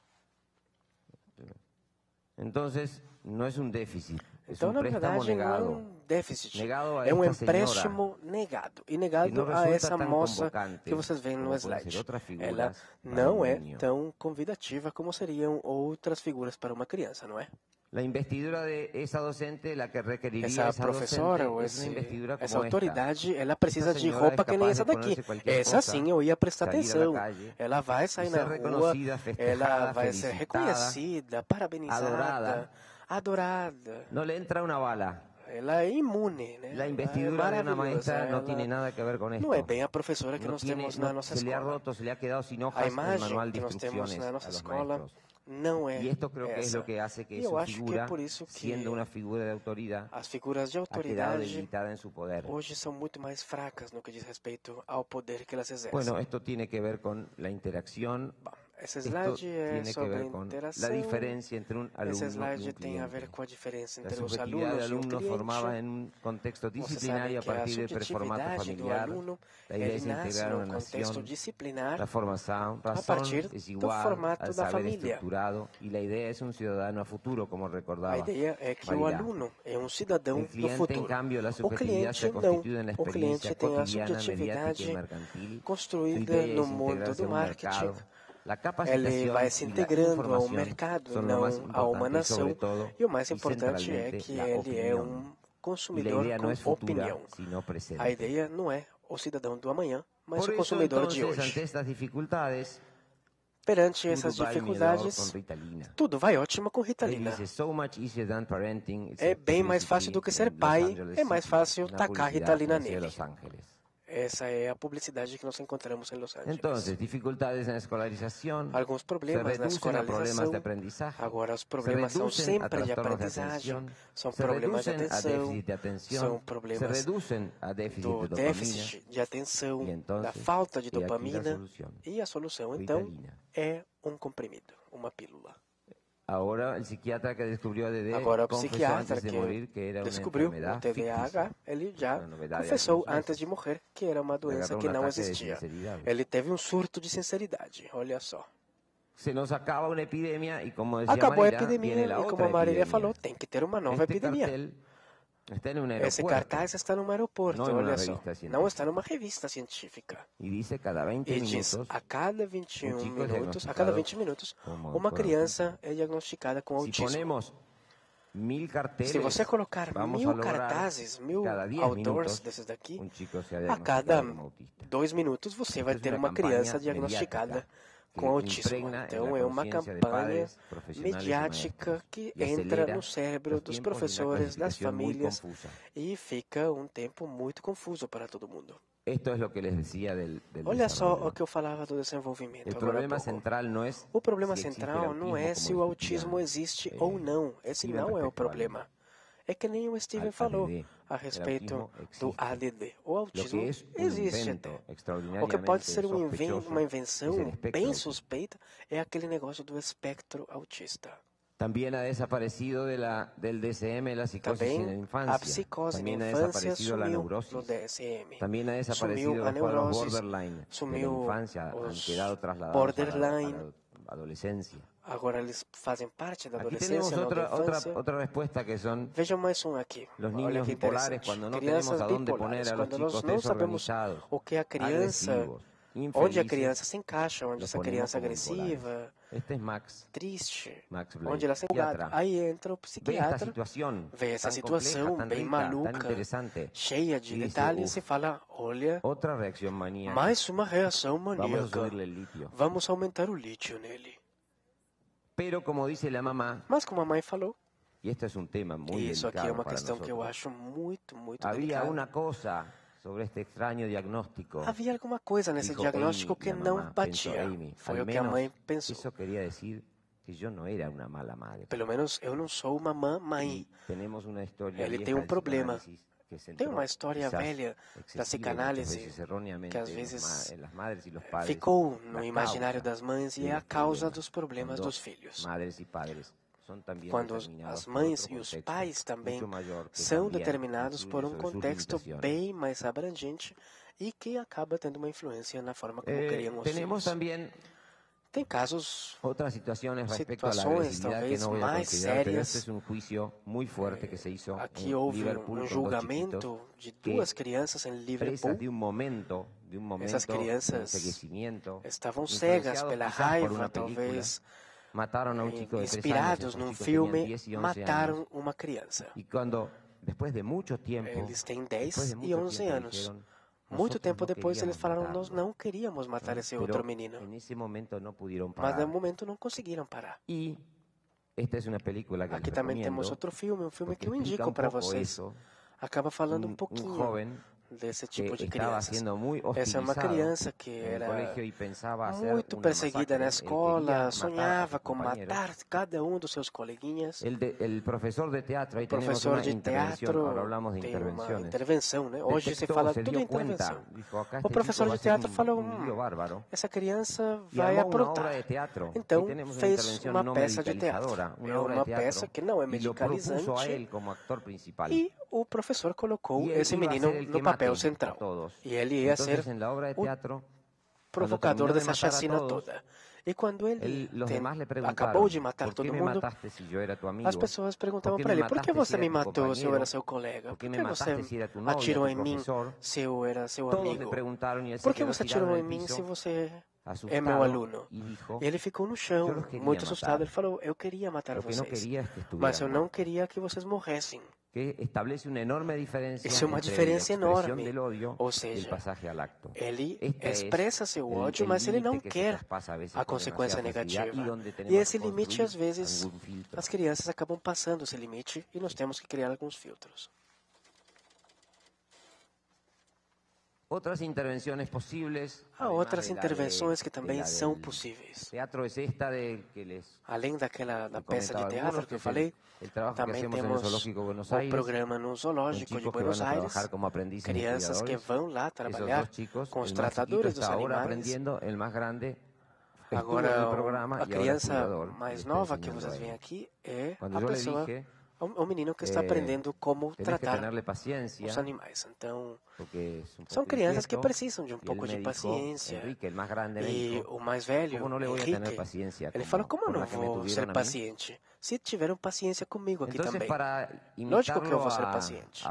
[SPEAKER 2] Então, não é um déficit.
[SPEAKER 3] Então, na verdade, não é um déficit, é um empréstimo negado. E negado a essa moça que vocês veem no slide. Ela não é tão convidativa como seriam outras figuras para uma criança, não é?
[SPEAKER 2] A investidura de essa docente, la que requeriria
[SPEAKER 3] essa, essa professora ou esse, essa autoridade, ela precisa de roupa que nem essa daqui. Essa sim eu ia prestar atenção. Ela vai sair na rua, ela vai ser reconhecida, parabenizada, adorada.
[SPEAKER 2] Não lhe entra uma bala.
[SPEAKER 3] Ela é imune, né?
[SPEAKER 2] A investidura é de uma maestra não tem nada a ver com isso.
[SPEAKER 3] Não é bem a professora que nós temos na nossa escola. A imagem que nós temos na nossa escola não é
[SPEAKER 2] e esto creo que es lo que hace que
[SPEAKER 3] eu
[SPEAKER 2] esa figura,
[SPEAKER 3] que é por isso que
[SPEAKER 2] siendo una figura de autoridad,
[SPEAKER 3] as figuras de autoridade
[SPEAKER 2] en su poder.
[SPEAKER 3] Hoje são muito mais fracas no que diz respeito ao poder que elas exercem.
[SPEAKER 2] Bueno, esto tiene que ver con la interacción.
[SPEAKER 3] Esse slide é sobre interação.
[SPEAKER 2] A diferença entre um aluno
[SPEAKER 3] Esse slide
[SPEAKER 2] e um
[SPEAKER 3] tem a ver com a diferença entre
[SPEAKER 2] a
[SPEAKER 3] os alunos
[SPEAKER 2] do aluno
[SPEAKER 3] e o cliente.
[SPEAKER 2] formava em um contexto disciplinário a partir do pré-formato familiar. A ideia é integrar uma nação
[SPEAKER 3] disciplinar
[SPEAKER 2] da formação,
[SPEAKER 3] a partir
[SPEAKER 2] é
[SPEAKER 3] do
[SPEAKER 2] igual
[SPEAKER 3] formato
[SPEAKER 2] ao
[SPEAKER 3] da
[SPEAKER 2] saber
[SPEAKER 3] família.
[SPEAKER 2] estruturado e a ideia é um cidadão a futuro, como recordava.
[SPEAKER 3] A ideia é que o aluno é um cidadão do futuro.
[SPEAKER 2] Cambio,
[SPEAKER 3] o cliente não. O cliente tem a subjetividade construída no mundo do marketing. Ele vai se integrando ao mercado, não a uma nação. E o mais importante é que ele é um consumidor com opinião. A ideia não é o cidadão do amanhã, mas o consumidor de hoje. Perante essas dificuldades, tudo vai ótimo com Ritalina. É bem mais fácil do que ser pai, é mais fácil tacar Ritalina nele. Essa é a publicidade que nós encontramos em Los Angeles.
[SPEAKER 2] Então, dificuldades na escolarização.
[SPEAKER 3] Alguns problemas na escolarização. Agora, os problemas são sempre de aprendizagem, são problemas de atenção, são problemas do déficit de atenção, da falta de dopamina. E a solução, então, é um comprimido, uma pílula.
[SPEAKER 2] Agora, o psiquiatra que descobriu a D D,
[SPEAKER 3] Agora, o psiquiatra que, morir, que era descobriu o T D A H, ele já confessou antes de morrer que era uma doença que não existia. Ele teve um surto de sinceridade, olha só.
[SPEAKER 2] Se nos acaba uma epidemia e como dizia
[SPEAKER 3] Acabou
[SPEAKER 2] Marília,
[SPEAKER 3] a epidemia e como a Marília falou, tem que ter uma nova
[SPEAKER 2] este
[SPEAKER 3] epidemia.
[SPEAKER 2] Cartel
[SPEAKER 3] Esse cartaz está num aeroporto, olha só. Não está numa revista científica.
[SPEAKER 2] E diz cada vinte minutos,
[SPEAKER 3] a cada vinte e um minutos, a cada vinte minutos, uma criança é diagnosticada com autismo. Se você colocar mil cartazes, mil outdoors desses daqui, a cada dois minutos você vai ter uma criança diagnosticada com autismo. Então, é uma campanha mediática que entra no cérebro dos professores, das famílias, e fica um tempo muito confuso para todo mundo. Olha só o que eu falava do desenvolvimento.
[SPEAKER 2] O problema central não é,
[SPEAKER 3] o problema central não é se o autismo existe ou não. Esse não é o problema. É que nem o Steven falou a respeito do A D D. O autismo existe até. O que pode ser um inven uma invenção bem suspeita é aquele negócio do espectro autista.
[SPEAKER 2] Também ha desaparecido de la, del D S M la psicosis
[SPEAKER 3] Também,
[SPEAKER 2] en infância.
[SPEAKER 3] a psicose
[SPEAKER 2] Também
[SPEAKER 3] na
[SPEAKER 2] ha
[SPEAKER 3] infância
[SPEAKER 2] desaparecido la
[SPEAKER 3] sumiu
[SPEAKER 2] neurosis.
[SPEAKER 3] no D S M.
[SPEAKER 2] Também ha desaparecido
[SPEAKER 3] Sumiu a
[SPEAKER 2] los cuadros
[SPEAKER 3] neurose,
[SPEAKER 2] borderline
[SPEAKER 3] sumiu
[SPEAKER 2] de la infancia, han
[SPEAKER 3] os
[SPEAKER 2] quedado trasladados
[SPEAKER 3] borderline.
[SPEAKER 2] a la, a la adolescencia.
[SPEAKER 3] Agora eles fazem parte da
[SPEAKER 2] Aquí
[SPEAKER 3] adolescência,
[SPEAKER 2] tenemos otra,
[SPEAKER 3] da
[SPEAKER 2] otra,
[SPEAKER 3] infância.
[SPEAKER 2] otra respuesta que son
[SPEAKER 3] Vejam mais um aqui.
[SPEAKER 2] los
[SPEAKER 3] Olha
[SPEAKER 2] niños
[SPEAKER 3] que
[SPEAKER 2] bipolares
[SPEAKER 3] interessante.
[SPEAKER 2] cuando no
[SPEAKER 3] Crianças
[SPEAKER 2] tenemos a dónde
[SPEAKER 3] bipolares,
[SPEAKER 2] poner a los
[SPEAKER 3] quando nós
[SPEAKER 2] chicos
[SPEAKER 3] não sabemos
[SPEAKER 2] desorganizados,
[SPEAKER 3] o que a criança,
[SPEAKER 2] agresivos,
[SPEAKER 3] onde a
[SPEAKER 2] infelices,
[SPEAKER 3] criança se encaixa, onde
[SPEAKER 2] los
[SPEAKER 3] essa
[SPEAKER 2] ponemos
[SPEAKER 3] criança
[SPEAKER 2] como
[SPEAKER 3] agressiva,
[SPEAKER 2] bipolares. Este es Max,
[SPEAKER 3] triste,
[SPEAKER 2] Max Blake,
[SPEAKER 3] onde ela se
[SPEAKER 2] psiquiatra.
[SPEAKER 3] Aí entra o
[SPEAKER 2] Ve esta
[SPEAKER 3] psiquiatra,
[SPEAKER 2] situación
[SPEAKER 3] vê essa
[SPEAKER 2] tan
[SPEAKER 3] situação
[SPEAKER 2] compleja, tan
[SPEAKER 3] bem
[SPEAKER 2] rica,
[SPEAKER 3] maluca,
[SPEAKER 2] tan interesante,
[SPEAKER 3] cheia de
[SPEAKER 2] y dice,
[SPEAKER 3] detalhes,
[SPEAKER 2] "Uf,
[SPEAKER 3] e fala, olha,
[SPEAKER 2] otra reacción maníaca,
[SPEAKER 3] mais uma reação
[SPEAKER 2] vamos a
[SPEAKER 3] maníaca.
[SPEAKER 2] subirle el litio".
[SPEAKER 3] Vamos aumentar o lítio nele.
[SPEAKER 2] Pero como dice la mamá,
[SPEAKER 3] Mas como a mãe falou,
[SPEAKER 2] y esto es un tema muy
[SPEAKER 3] isso aqui é
[SPEAKER 2] delicado
[SPEAKER 3] uma
[SPEAKER 2] para
[SPEAKER 3] questão que eu
[SPEAKER 2] nosotros,
[SPEAKER 3] acho muito, muito
[SPEAKER 2] había
[SPEAKER 3] delicada.
[SPEAKER 2] una cosa sobre este extraño diagnóstico.
[SPEAKER 3] Havia alguma coisa nesse
[SPEAKER 2] Dijo
[SPEAKER 3] diagnóstico
[SPEAKER 2] Amy,
[SPEAKER 3] que
[SPEAKER 2] la
[SPEAKER 3] não
[SPEAKER 2] mamá,
[SPEAKER 3] batia.
[SPEAKER 2] pensó Amy.
[SPEAKER 3] Foi
[SPEAKER 2] Al
[SPEAKER 3] o que a
[SPEAKER 2] menos
[SPEAKER 3] mãe pensou.
[SPEAKER 2] Eso quería decir que yo no era una mala madre.
[SPEAKER 3] Pelo menos eu não sou uma mãe mãe.
[SPEAKER 2] Y tenemos una historia
[SPEAKER 3] Ele
[SPEAKER 2] vieja
[SPEAKER 3] tem um
[SPEAKER 2] del
[SPEAKER 3] problema.
[SPEAKER 2] psicoanálisis que centró
[SPEAKER 3] Tem uma história
[SPEAKER 2] quizás
[SPEAKER 3] velha da
[SPEAKER 2] excesiva y
[SPEAKER 3] psicanálise
[SPEAKER 2] muchas veces erróneamente
[SPEAKER 3] que às
[SPEAKER 2] en
[SPEAKER 3] vezes
[SPEAKER 2] las ma- en las madres y los padres,
[SPEAKER 3] ficou no
[SPEAKER 2] la
[SPEAKER 3] imaginário
[SPEAKER 2] causa
[SPEAKER 3] das mães e
[SPEAKER 2] de
[SPEAKER 3] é a
[SPEAKER 2] los
[SPEAKER 3] causa
[SPEAKER 2] problemas.
[SPEAKER 3] dos problemas
[SPEAKER 2] Cuando
[SPEAKER 3] dos filhos.
[SPEAKER 2] madres y padres son también
[SPEAKER 3] Quando
[SPEAKER 2] determinados
[SPEAKER 3] as
[SPEAKER 2] por
[SPEAKER 3] mães
[SPEAKER 2] otro
[SPEAKER 3] e os
[SPEAKER 2] contexto
[SPEAKER 3] pais também
[SPEAKER 2] mucho mayor que
[SPEAKER 3] são
[SPEAKER 2] también
[SPEAKER 3] determinados por um
[SPEAKER 2] influye sobre sus
[SPEAKER 3] contexto
[SPEAKER 2] limitaciones.
[SPEAKER 3] bem mais abrangente e que acaba tendo uma influência na forma como
[SPEAKER 2] Eh,
[SPEAKER 3] criam os
[SPEAKER 2] tenemos
[SPEAKER 3] filhos.
[SPEAKER 2] también
[SPEAKER 3] Tem casos,
[SPEAKER 2] otras situaciones respecto a la
[SPEAKER 3] situações
[SPEAKER 2] agresividad que
[SPEAKER 3] talvez
[SPEAKER 2] no voy a
[SPEAKER 3] mais
[SPEAKER 2] considerar, pero
[SPEAKER 3] sérias.
[SPEAKER 2] este es un juicio muy fuerte que se hizo
[SPEAKER 3] Aqui
[SPEAKER 2] en
[SPEAKER 3] houve
[SPEAKER 2] Liverpool
[SPEAKER 3] um
[SPEAKER 2] con dos
[SPEAKER 3] julgamento
[SPEAKER 2] chiquitos
[SPEAKER 3] de
[SPEAKER 2] que,
[SPEAKER 3] duas crianças em
[SPEAKER 2] presas
[SPEAKER 3] Liverpool.
[SPEAKER 2] de un momento, de un momento
[SPEAKER 3] Essas
[SPEAKER 2] de
[SPEAKER 3] crianças
[SPEAKER 2] enseguecimiento,
[SPEAKER 3] estavam cegas
[SPEAKER 2] influenciados
[SPEAKER 3] pela
[SPEAKER 2] quizás por
[SPEAKER 3] raiva,
[SPEAKER 2] una película,
[SPEAKER 3] talvez
[SPEAKER 2] mataron a un chico de tres años,
[SPEAKER 3] inspirados
[SPEAKER 2] estos
[SPEAKER 3] num
[SPEAKER 2] chicos
[SPEAKER 3] filme,
[SPEAKER 2] tenían diez y once
[SPEAKER 3] mataram
[SPEAKER 2] años,
[SPEAKER 3] uma criança.
[SPEAKER 2] y cuando, después de mucho tiempo,
[SPEAKER 3] Eles têm
[SPEAKER 2] después
[SPEAKER 3] dez
[SPEAKER 2] de
[SPEAKER 3] e
[SPEAKER 2] mucho
[SPEAKER 3] onze
[SPEAKER 2] tiempo
[SPEAKER 3] anos.
[SPEAKER 2] dijeron,
[SPEAKER 3] Muito
[SPEAKER 2] "Nosotros
[SPEAKER 3] tempo
[SPEAKER 2] no
[SPEAKER 3] depois eles
[SPEAKER 2] queríamos
[SPEAKER 3] falaram, nós
[SPEAKER 2] matarlo",
[SPEAKER 3] não queríamos matar esse
[SPEAKER 2] pero
[SPEAKER 3] outro menino.
[SPEAKER 2] en ese momento no pudieron
[SPEAKER 3] Mas
[SPEAKER 2] parar.
[SPEAKER 3] no momento não conseguiram parar.
[SPEAKER 2] Y esta es una película que
[SPEAKER 3] Aqui
[SPEAKER 2] les
[SPEAKER 3] também
[SPEAKER 2] recomiendo,
[SPEAKER 3] temos outro filme, um filme
[SPEAKER 2] porque
[SPEAKER 3] que eu
[SPEAKER 2] explica
[SPEAKER 3] indico
[SPEAKER 2] un
[SPEAKER 3] para
[SPEAKER 2] poco
[SPEAKER 3] vocês.
[SPEAKER 2] eso.
[SPEAKER 3] Acaba falando um
[SPEAKER 2] Un, un
[SPEAKER 3] pouquinho
[SPEAKER 2] joven
[SPEAKER 3] desse
[SPEAKER 2] que
[SPEAKER 3] tipo de
[SPEAKER 2] estaba
[SPEAKER 3] crianças.
[SPEAKER 2] siendo muy
[SPEAKER 3] Essa é uma
[SPEAKER 2] hostilizado
[SPEAKER 3] criança que
[SPEAKER 2] en el
[SPEAKER 3] era
[SPEAKER 2] colegio y pensaba hacer
[SPEAKER 3] muito
[SPEAKER 2] una
[SPEAKER 3] perseguida
[SPEAKER 2] masacre.
[SPEAKER 3] na
[SPEAKER 2] Él
[SPEAKER 3] escola,
[SPEAKER 2] quería matar a
[SPEAKER 3] sonhava
[SPEAKER 2] sus
[SPEAKER 3] com
[SPEAKER 2] compañeros.
[SPEAKER 3] matar cada um dos seus coleguinhas.
[SPEAKER 2] El, de- el profesor de teatro, ahí
[SPEAKER 3] O
[SPEAKER 2] tenemos
[SPEAKER 3] professor
[SPEAKER 2] una
[SPEAKER 3] de
[SPEAKER 2] intervención,
[SPEAKER 3] teatro
[SPEAKER 2] ahora hablamos de
[SPEAKER 3] tem uma
[SPEAKER 2] intervenciones.
[SPEAKER 3] intervenção, né? Hoje se
[SPEAKER 2] Detectó,
[SPEAKER 3] fala
[SPEAKER 2] se
[SPEAKER 3] tudo
[SPEAKER 2] dio
[SPEAKER 3] em intervenção.
[SPEAKER 2] cuenta, dijo, acá
[SPEAKER 3] O
[SPEAKER 2] este
[SPEAKER 3] professor
[SPEAKER 2] chico va
[SPEAKER 3] de
[SPEAKER 2] a ser
[SPEAKER 3] teatro
[SPEAKER 2] un,
[SPEAKER 3] falou,
[SPEAKER 2] un lío
[SPEAKER 3] hum,
[SPEAKER 2] bárbaro.
[SPEAKER 3] essa criança
[SPEAKER 2] Y
[SPEAKER 3] vai
[SPEAKER 2] armó una obra
[SPEAKER 3] aprontar.
[SPEAKER 2] de teatro. Ahí
[SPEAKER 3] Então
[SPEAKER 2] tenemos una
[SPEAKER 3] fez
[SPEAKER 2] intervención
[SPEAKER 3] uma
[SPEAKER 2] no
[SPEAKER 3] peça de teatro.
[SPEAKER 2] medicalizadora, una
[SPEAKER 3] É
[SPEAKER 2] obra
[SPEAKER 3] uma
[SPEAKER 2] de teatro,
[SPEAKER 3] peça que não é
[SPEAKER 2] y lo propuso a
[SPEAKER 3] medicalizante.
[SPEAKER 2] él como actor principal.
[SPEAKER 3] E o professor colocou
[SPEAKER 2] Y él
[SPEAKER 3] esse
[SPEAKER 2] iba a
[SPEAKER 3] menino
[SPEAKER 2] ser el
[SPEAKER 3] no
[SPEAKER 2] que
[SPEAKER 3] papel
[SPEAKER 2] mate
[SPEAKER 3] central.
[SPEAKER 2] a todos.
[SPEAKER 3] E ele ia
[SPEAKER 2] Entonces,
[SPEAKER 3] ser
[SPEAKER 2] en la obra de
[SPEAKER 3] o
[SPEAKER 2] teatro,
[SPEAKER 3] provocador
[SPEAKER 2] terminó de
[SPEAKER 3] dessa
[SPEAKER 2] matar a
[SPEAKER 3] chacina
[SPEAKER 2] todos,
[SPEAKER 3] toda. E quando ele
[SPEAKER 2] él, los
[SPEAKER 3] tem-
[SPEAKER 2] demás le preguntaron,
[SPEAKER 3] acabou de matar
[SPEAKER 2] ¿por
[SPEAKER 3] todo
[SPEAKER 2] qué me
[SPEAKER 3] mundo,
[SPEAKER 2] mataste si yo era tu amigo?
[SPEAKER 3] as pessoas perguntavam
[SPEAKER 2] ¿Por qué
[SPEAKER 3] para
[SPEAKER 2] me
[SPEAKER 3] ele: por que
[SPEAKER 2] mataste
[SPEAKER 3] você
[SPEAKER 2] si
[SPEAKER 3] me
[SPEAKER 2] era tu
[SPEAKER 3] matou se eu era
[SPEAKER 2] compañero?
[SPEAKER 3] seu colega?
[SPEAKER 2] ¿Por
[SPEAKER 3] Por
[SPEAKER 2] qué me
[SPEAKER 3] que você
[SPEAKER 2] mataste si era tu novia,
[SPEAKER 3] atirou
[SPEAKER 2] tu
[SPEAKER 3] em mim
[SPEAKER 2] profesor?
[SPEAKER 3] se eu era seu
[SPEAKER 2] Todos le
[SPEAKER 3] amigo?
[SPEAKER 2] preguntaron y él se
[SPEAKER 3] Por que
[SPEAKER 2] quedó
[SPEAKER 3] você
[SPEAKER 2] tirado
[SPEAKER 3] atirou
[SPEAKER 2] en
[SPEAKER 3] em
[SPEAKER 2] el
[SPEAKER 3] mim
[SPEAKER 2] piso,
[SPEAKER 3] se você é
[SPEAKER 2] asustado,
[SPEAKER 3] meu aluno?
[SPEAKER 2] y dijo,
[SPEAKER 3] E ele ficou no
[SPEAKER 2] "Yo
[SPEAKER 3] chão,
[SPEAKER 2] los quería
[SPEAKER 3] muito
[SPEAKER 2] matar.
[SPEAKER 3] assustado. Ele falou: eu queria matar
[SPEAKER 2] Lo que no
[SPEAKER 3] vocês,
[SPEAKER 2] quería es que
[SPEAKER 3] mas
[SPEAKER 2] estuvieran
[SPEAKER 3] eu não
[SPEAKER 2] muertos".
[SPEAKER 3] queria que vocês morressem.
[SPEAKER 2] Que establece una enorme diferencia
[SPEAKER 3] Isso é uma
[SPEAKER 2] entre
[SPEAKER 3] diferença
[SPEAKER 2] la expresión
[SPEAKER 3] enorme.
[SPEAKER 2] del odio
[SPEAKER 3] Ou
[SPEAKER 2] y el
[SPEAKER 3] seja,
[SPEAKER 2] pasaje al acto.
[SPEAKER 3] Ele
[SPEAKER 2] Este es
[SPEAKER 3] expressa seu
[SPEAKER 2] el-
[SPEAKER 3] ódio,
[SPEAKER 2] el
[SPEAKER 3] mas ele não
[SPEAKER 2] límite que se
[SPEAKER 3] quer
[SPEAKER 2] traspasa a veces
[SPEAKER 3] a
[SPEAKER 2] con
[SPEAKER 3] consequência
[SPEAKER 2] demasiada facilidad
[SPEAKER 3] negativa.
[SPEAKER 2] y donde
[SPEAKER 3] E
[SPEAKER 2] tenemos
[SPEAKER 3] esse
[SPEAKER 2] que
[SPEAKER 3] limite,
[SPEAKER 2] construir
[SPEAKER 3] às vezes,
[SPEAKER 2] algún filtro.
[SPEAKER 3] as crianças acabam passando esse limite e nós temos que criar alguns filtros.
[SPEAKER 2] Otras intervenciones posibles.
[SPEAKER 3] Há
[SPEAKER 2] además
[SPEAKER 3] outras
[SPEAKER 2] de la
[SPEAKER 3] intervenções
[SPEAKER 2] de-
[SPEAKER 3] que
[SPEAKER 2] de
[SPEAKER 3] também
[SPEAKER 2] la
[SPEAKER 3] são
[SPEAKER 2] del
[SPEAKER 3] possíveis.
[SPEAKER 2] Teatro es esta de que les
[SPEAKER 3] Além daquela da
[SPEAKER 2] les
[SPEAKER 3] peça de
[SPEAKER 2] comentaba
[SPEAKER 3] teatro
[SPEAKER 2] algunos,
[SPEAKER 3] que eu
[SPEAKER 2] es el-
[SPEAKER 3] falei,
[SPEAKER 2] el trabajo que
[SPEAKER 3] também
[SPEAKER 2] hacemos en el
[SPEAKER 3] temos
[SPEAKER 2] Zoológico de Buenos
[SPEAKER 3] o
[SPEAKER 2] Aires,
[SPEAKER 3] programa no
[SPEAKER 2] con
[SPEAKER 3] Zoológico de
[SPEAKER 2] chicos que
[SPEAKER 3] Buenos
[SPEAKER 2] van a
[SPEAKER 3] Aires,
[SPEAKER 2] trabajar como aprendices
[SPEAKER 3] crianças que
[SPEAKER 2] investigadores.
[SPEAKER 3] vão lá
[SPEAKER 2] Esos
[SPEAKER 3] trabalhar
[SPEAKER 2] dos chicos,
[SPEAKER 3] com os
[SPEAKER 2] el más chiquito
[SPEAKER 3] tratadores dos
[SPEAKER 2] está ahora
[SPEAKER 3] animais.
[SPEAKER 2] aprendiendo, el más grande estuvo
[SPEAKER 3] Agora,
[SPEAKER 2] en el programa
[SPEAKER 3] a
[SPEAKER 2] y ahora es
[SPEAKER 3] criança
[SPEAKER 2] cuidador,
[SPEAKER 3] mais
[SPEAKER 2] y está
[SPEAKER 3] nova que
[SPEAKER 2] enseñando
[SPEAKER 3] vocês
[SPEAKER 2] a
[SPEAKER 3] veem
[SPEAKER 2] él.
[SPEAKER 3] aqui é
[SPEAKER 2] Quando
[SPEAKER 3] a
[SPEAKER 2] eu lhe
[SPEAKER 3] pessoa
[SPEAKER 2] dije,
[SPEAKER 3] um menino que está aprendendo como tratar os animais. Então, são crianças que precisam de um pouco de paciência. E o mais velho, Henrique, ele fala, como eu não vou ser paciente? Se tiveram paciência comigo aqui também. Lógico que eu vou ser paciente.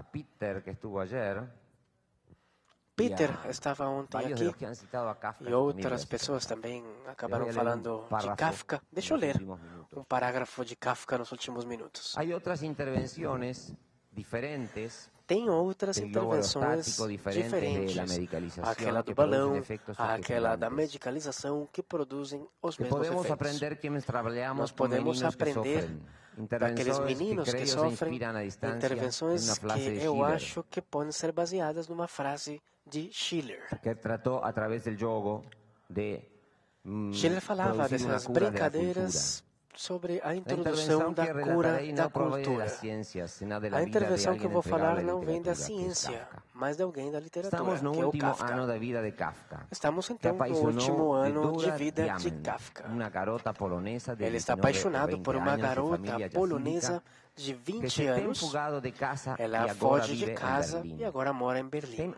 [SPEAKER 3] Peter estava ontem aqui e outras pessoas também acabaram falando de Kafka. Deixa eu ler um parágrafo de Kafka nos últimos minutos.
[SPEAKER 2] Hay otras intervenciones diferentes.
[SPEAKER 3] Tem outras intervenções diferentes, aquela do balão, aquela da medicalização, que produzem os mesmos efeitos. Nós podemos aprender daqueles meninos que sofrem intervenções que eu acho que podem ser baseadas numa frase de Schiller.
[SPEAKER 2] Que tratou através do jogo de
[SPEAKER 3] Schiller falava dessas brincadeiras sobre a introdução da cura da cultura. A intervenção que eu vou falar não vem da ciência, mas de alguém da literatura, que é o Kafka. Estamos então no último ano de vida de Kafka. Ele está apaixonado por uma garota polonesa de vinte anos. Ela foge de casa e agora mora em Berlim.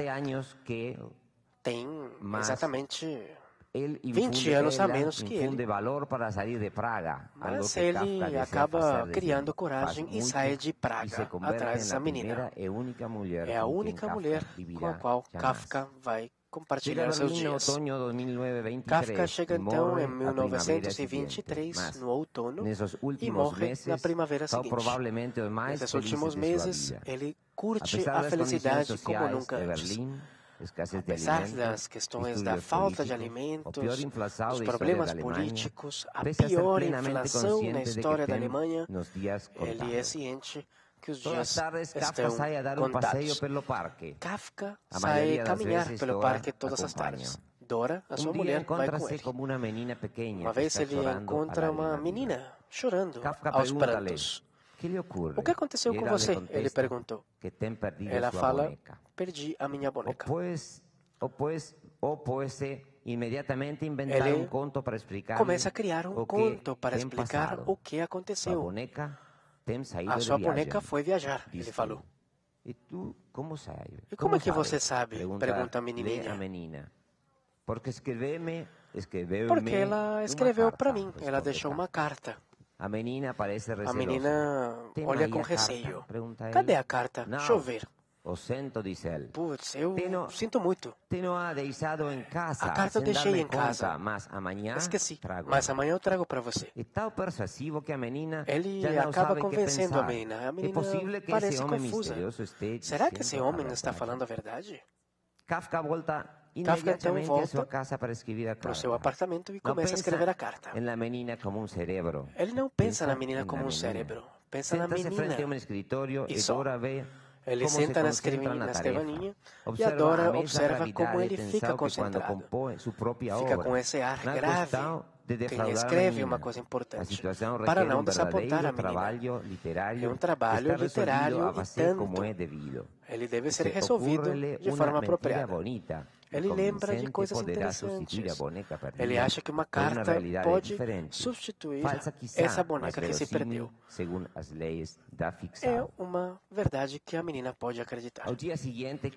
[SPEAKER 3] Tem exatamente vinte anos a menos que ele. Mas ele acaba criando coragem e sai de Praga atrás dessa menina. É a única mulher com a qual Kafka vai compartilhar seus dias. Kafka chega então em mil novecentos e vinte e três, no outono, e morre na primavera seguinte. Nesses últimos meses, ele curte a felicidade como nunca antes. Apesar das questões da falta de alimentos, dos problemas políticos, a pior inflação na história da Alemanha, ele é ciente que os dias estão contados. Kafka sai caminhar pelo parque todas as tardes. Dora, a sua mulher, vai com ele. Uma vez ele encontra uma menina chorando aos prantos. O que aconteceu com você? Ele perguntou. Ela fala, perdi a minha boneca. Ele começa a criar um conto para explicar o que aconteceu. A sua boneca foi viajar, ele falou. E como é que você sabe? Pergunta a menininha. Porque ela escreveu para mim, ela deixou uma carta. A menina olha com receio. Cadê a carta? Deixa eu ver. Putz, eu sinto muito. A carta eu deixei em casa. Esqueci, mas amanhã eu trago para você. Ele acaba convencendo a menina. A menina parece confusa. Será que esse homem está falando a verdade? Kafka então volta para o seu apartamento e começa a escrever a carta. Ele não pensa na menina como um cérebro, pensa na menina. E só. Ele senta na escrivaninha e a Dora observa como ele fica concentrado. Fica com esse ar grave. Quem escreve uma coisa importante, para não desapontar a menina. É um trabalho literário e tanto. Ele deve ser resolvido de forma apropriada. Ele lembra de coisas interessantes. Ele acha que uma carta pode substituir essa boneca que se perdeu. É uma verdade que a menina pode acreditar. No dia seguinte,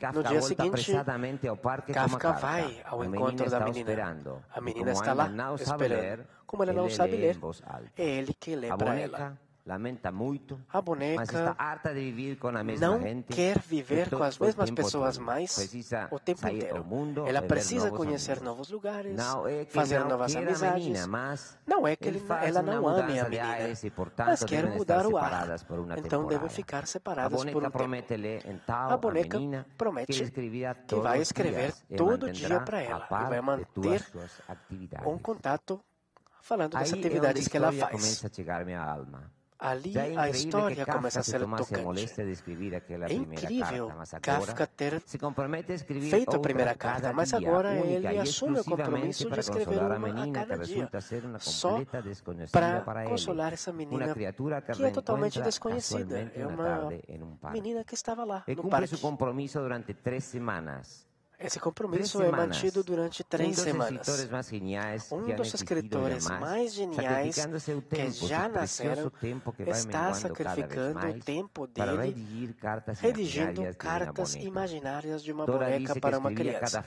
[SPEAKER 3] Kafka vai ao encontro da menina. A menina está lá, esperando. Como ela não sabe ler, é ele que lê para ela. A boneca não quer viver com as mesmas pessoas mais o tempo inteiro. Ela precisa conhecer novos lugares, fazer novas amizades. Não é que ele, ela não ame a menina, mas quer mudar o ar. Então devem ficar separadas por um tempo. A boneca promete que vai escrever todo dia para ela e vai manter um contato falando das atividades que ela faz. Ali a história começa a ser tocante. É incrível Kafka ter feito a primeira carta, mas agora ele assume o compromisso de escrever uma a cada dia, só para consolar essa menina que é totalmente desconhecida. É uma menina que estava lá no parque. Esse compromisso é mantido durante três semanas. Um dos escritores mais geniais que já nasceram está sacrificando o tempo dele redigindo cartas imaginárias de uma boneca para uma criança.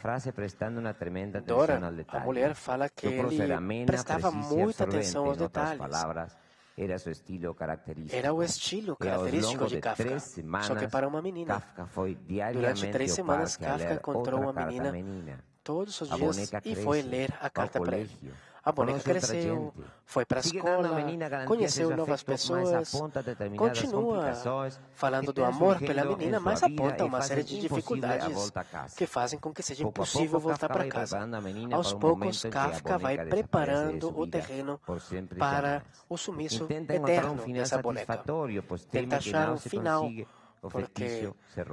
[SPEAKER 3] Dora, a mulher, fala que ele prestava muita atenção aos detalhes.
[SPEAKER 2] Era seu estilo característico.
[SPEAKER 3] Era o estilo característico de Kafka, só que para uma menina. Durante três semanas, Kafka encontrou uma menina todos os dias e foi ler a carta para ele. A boneca cresceu, foi para a escola, conheceu novas pessoas, continua falando do amor pela menina, mas aponta uma série de dificuldades que fazem com que seja impossível voltar para casa. Aos poucos, Kafka vai preparando o terreno para o sumiço eterno dessa boneca. Tenta achar um final, porque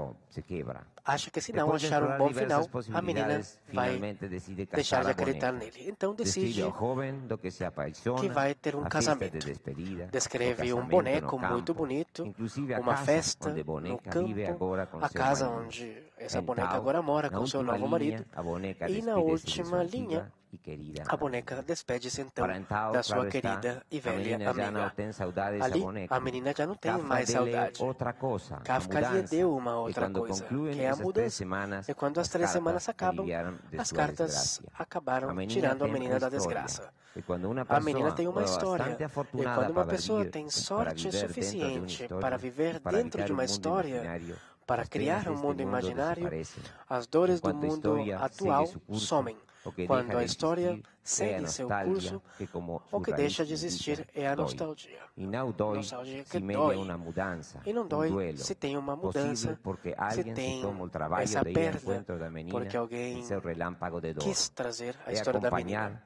[SPEAKER 3] acha que se não achar um bom final, a menina vai deixar de acreditar nele. Então decide que vai ter um casamento. Descreve um boneco muito bonito, uma festa no campo, a casa onde essa boneca agora mora com seu novo marido. E na última linha, a boneca despede-se então da sua querida e velha amiga. Ali, a menina já não tem mais saudade. Kafka lhe deu uma outra coisa, que é a mudança. E quando as três semanas acabam, as cartas acabaram tirando a menina da desgraça. A menina tem uma história, e quando uma pessoa tem sorte suficiente para viver dentro de uma história, para criar um mundo imaginário, as dores do mundo atual somem. Quando a história segue seu curso, o que deixa de existir é a nostalgia. Nostalgia que dói. E não dói se tem uma mudança, se tem essa perda, porque alguém quis trazer a história da menina.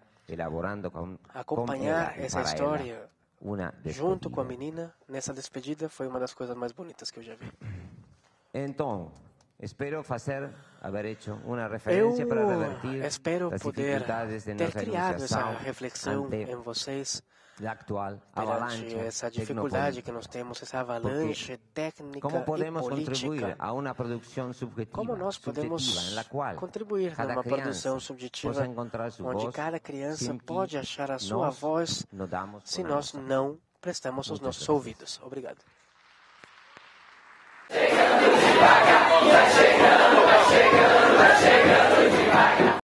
[SPEAKER 3] Acompanhar essa história junto com a menina nessa despedida foi uma das coisas mais bonitas que eu já vi.
[SPEAKER 2] Então, espero fazer, haver hecho uma referência para revertir
[SPEAKER 3] as dificuldades de nossa
[SPEAKER 2] criado
[SPEAKER 3] essa reflexão em vocês perante essa dificuldade que nós temos, essa avalanche técnica
[SPEAKER 2] como podemos
[SPEAKER 3] e política.
[SPEAKER 2] Contribuir a uma produção subjetiva,
[SPEAKER 3] como nós podemos contribuir numa produção subjetiva onde cada criança pode achar a sua voz se nós não prestamos os nossos ouvidos. Obrigado. Chegando devagar, vai chegando, vai chegando, vai chegando devagar.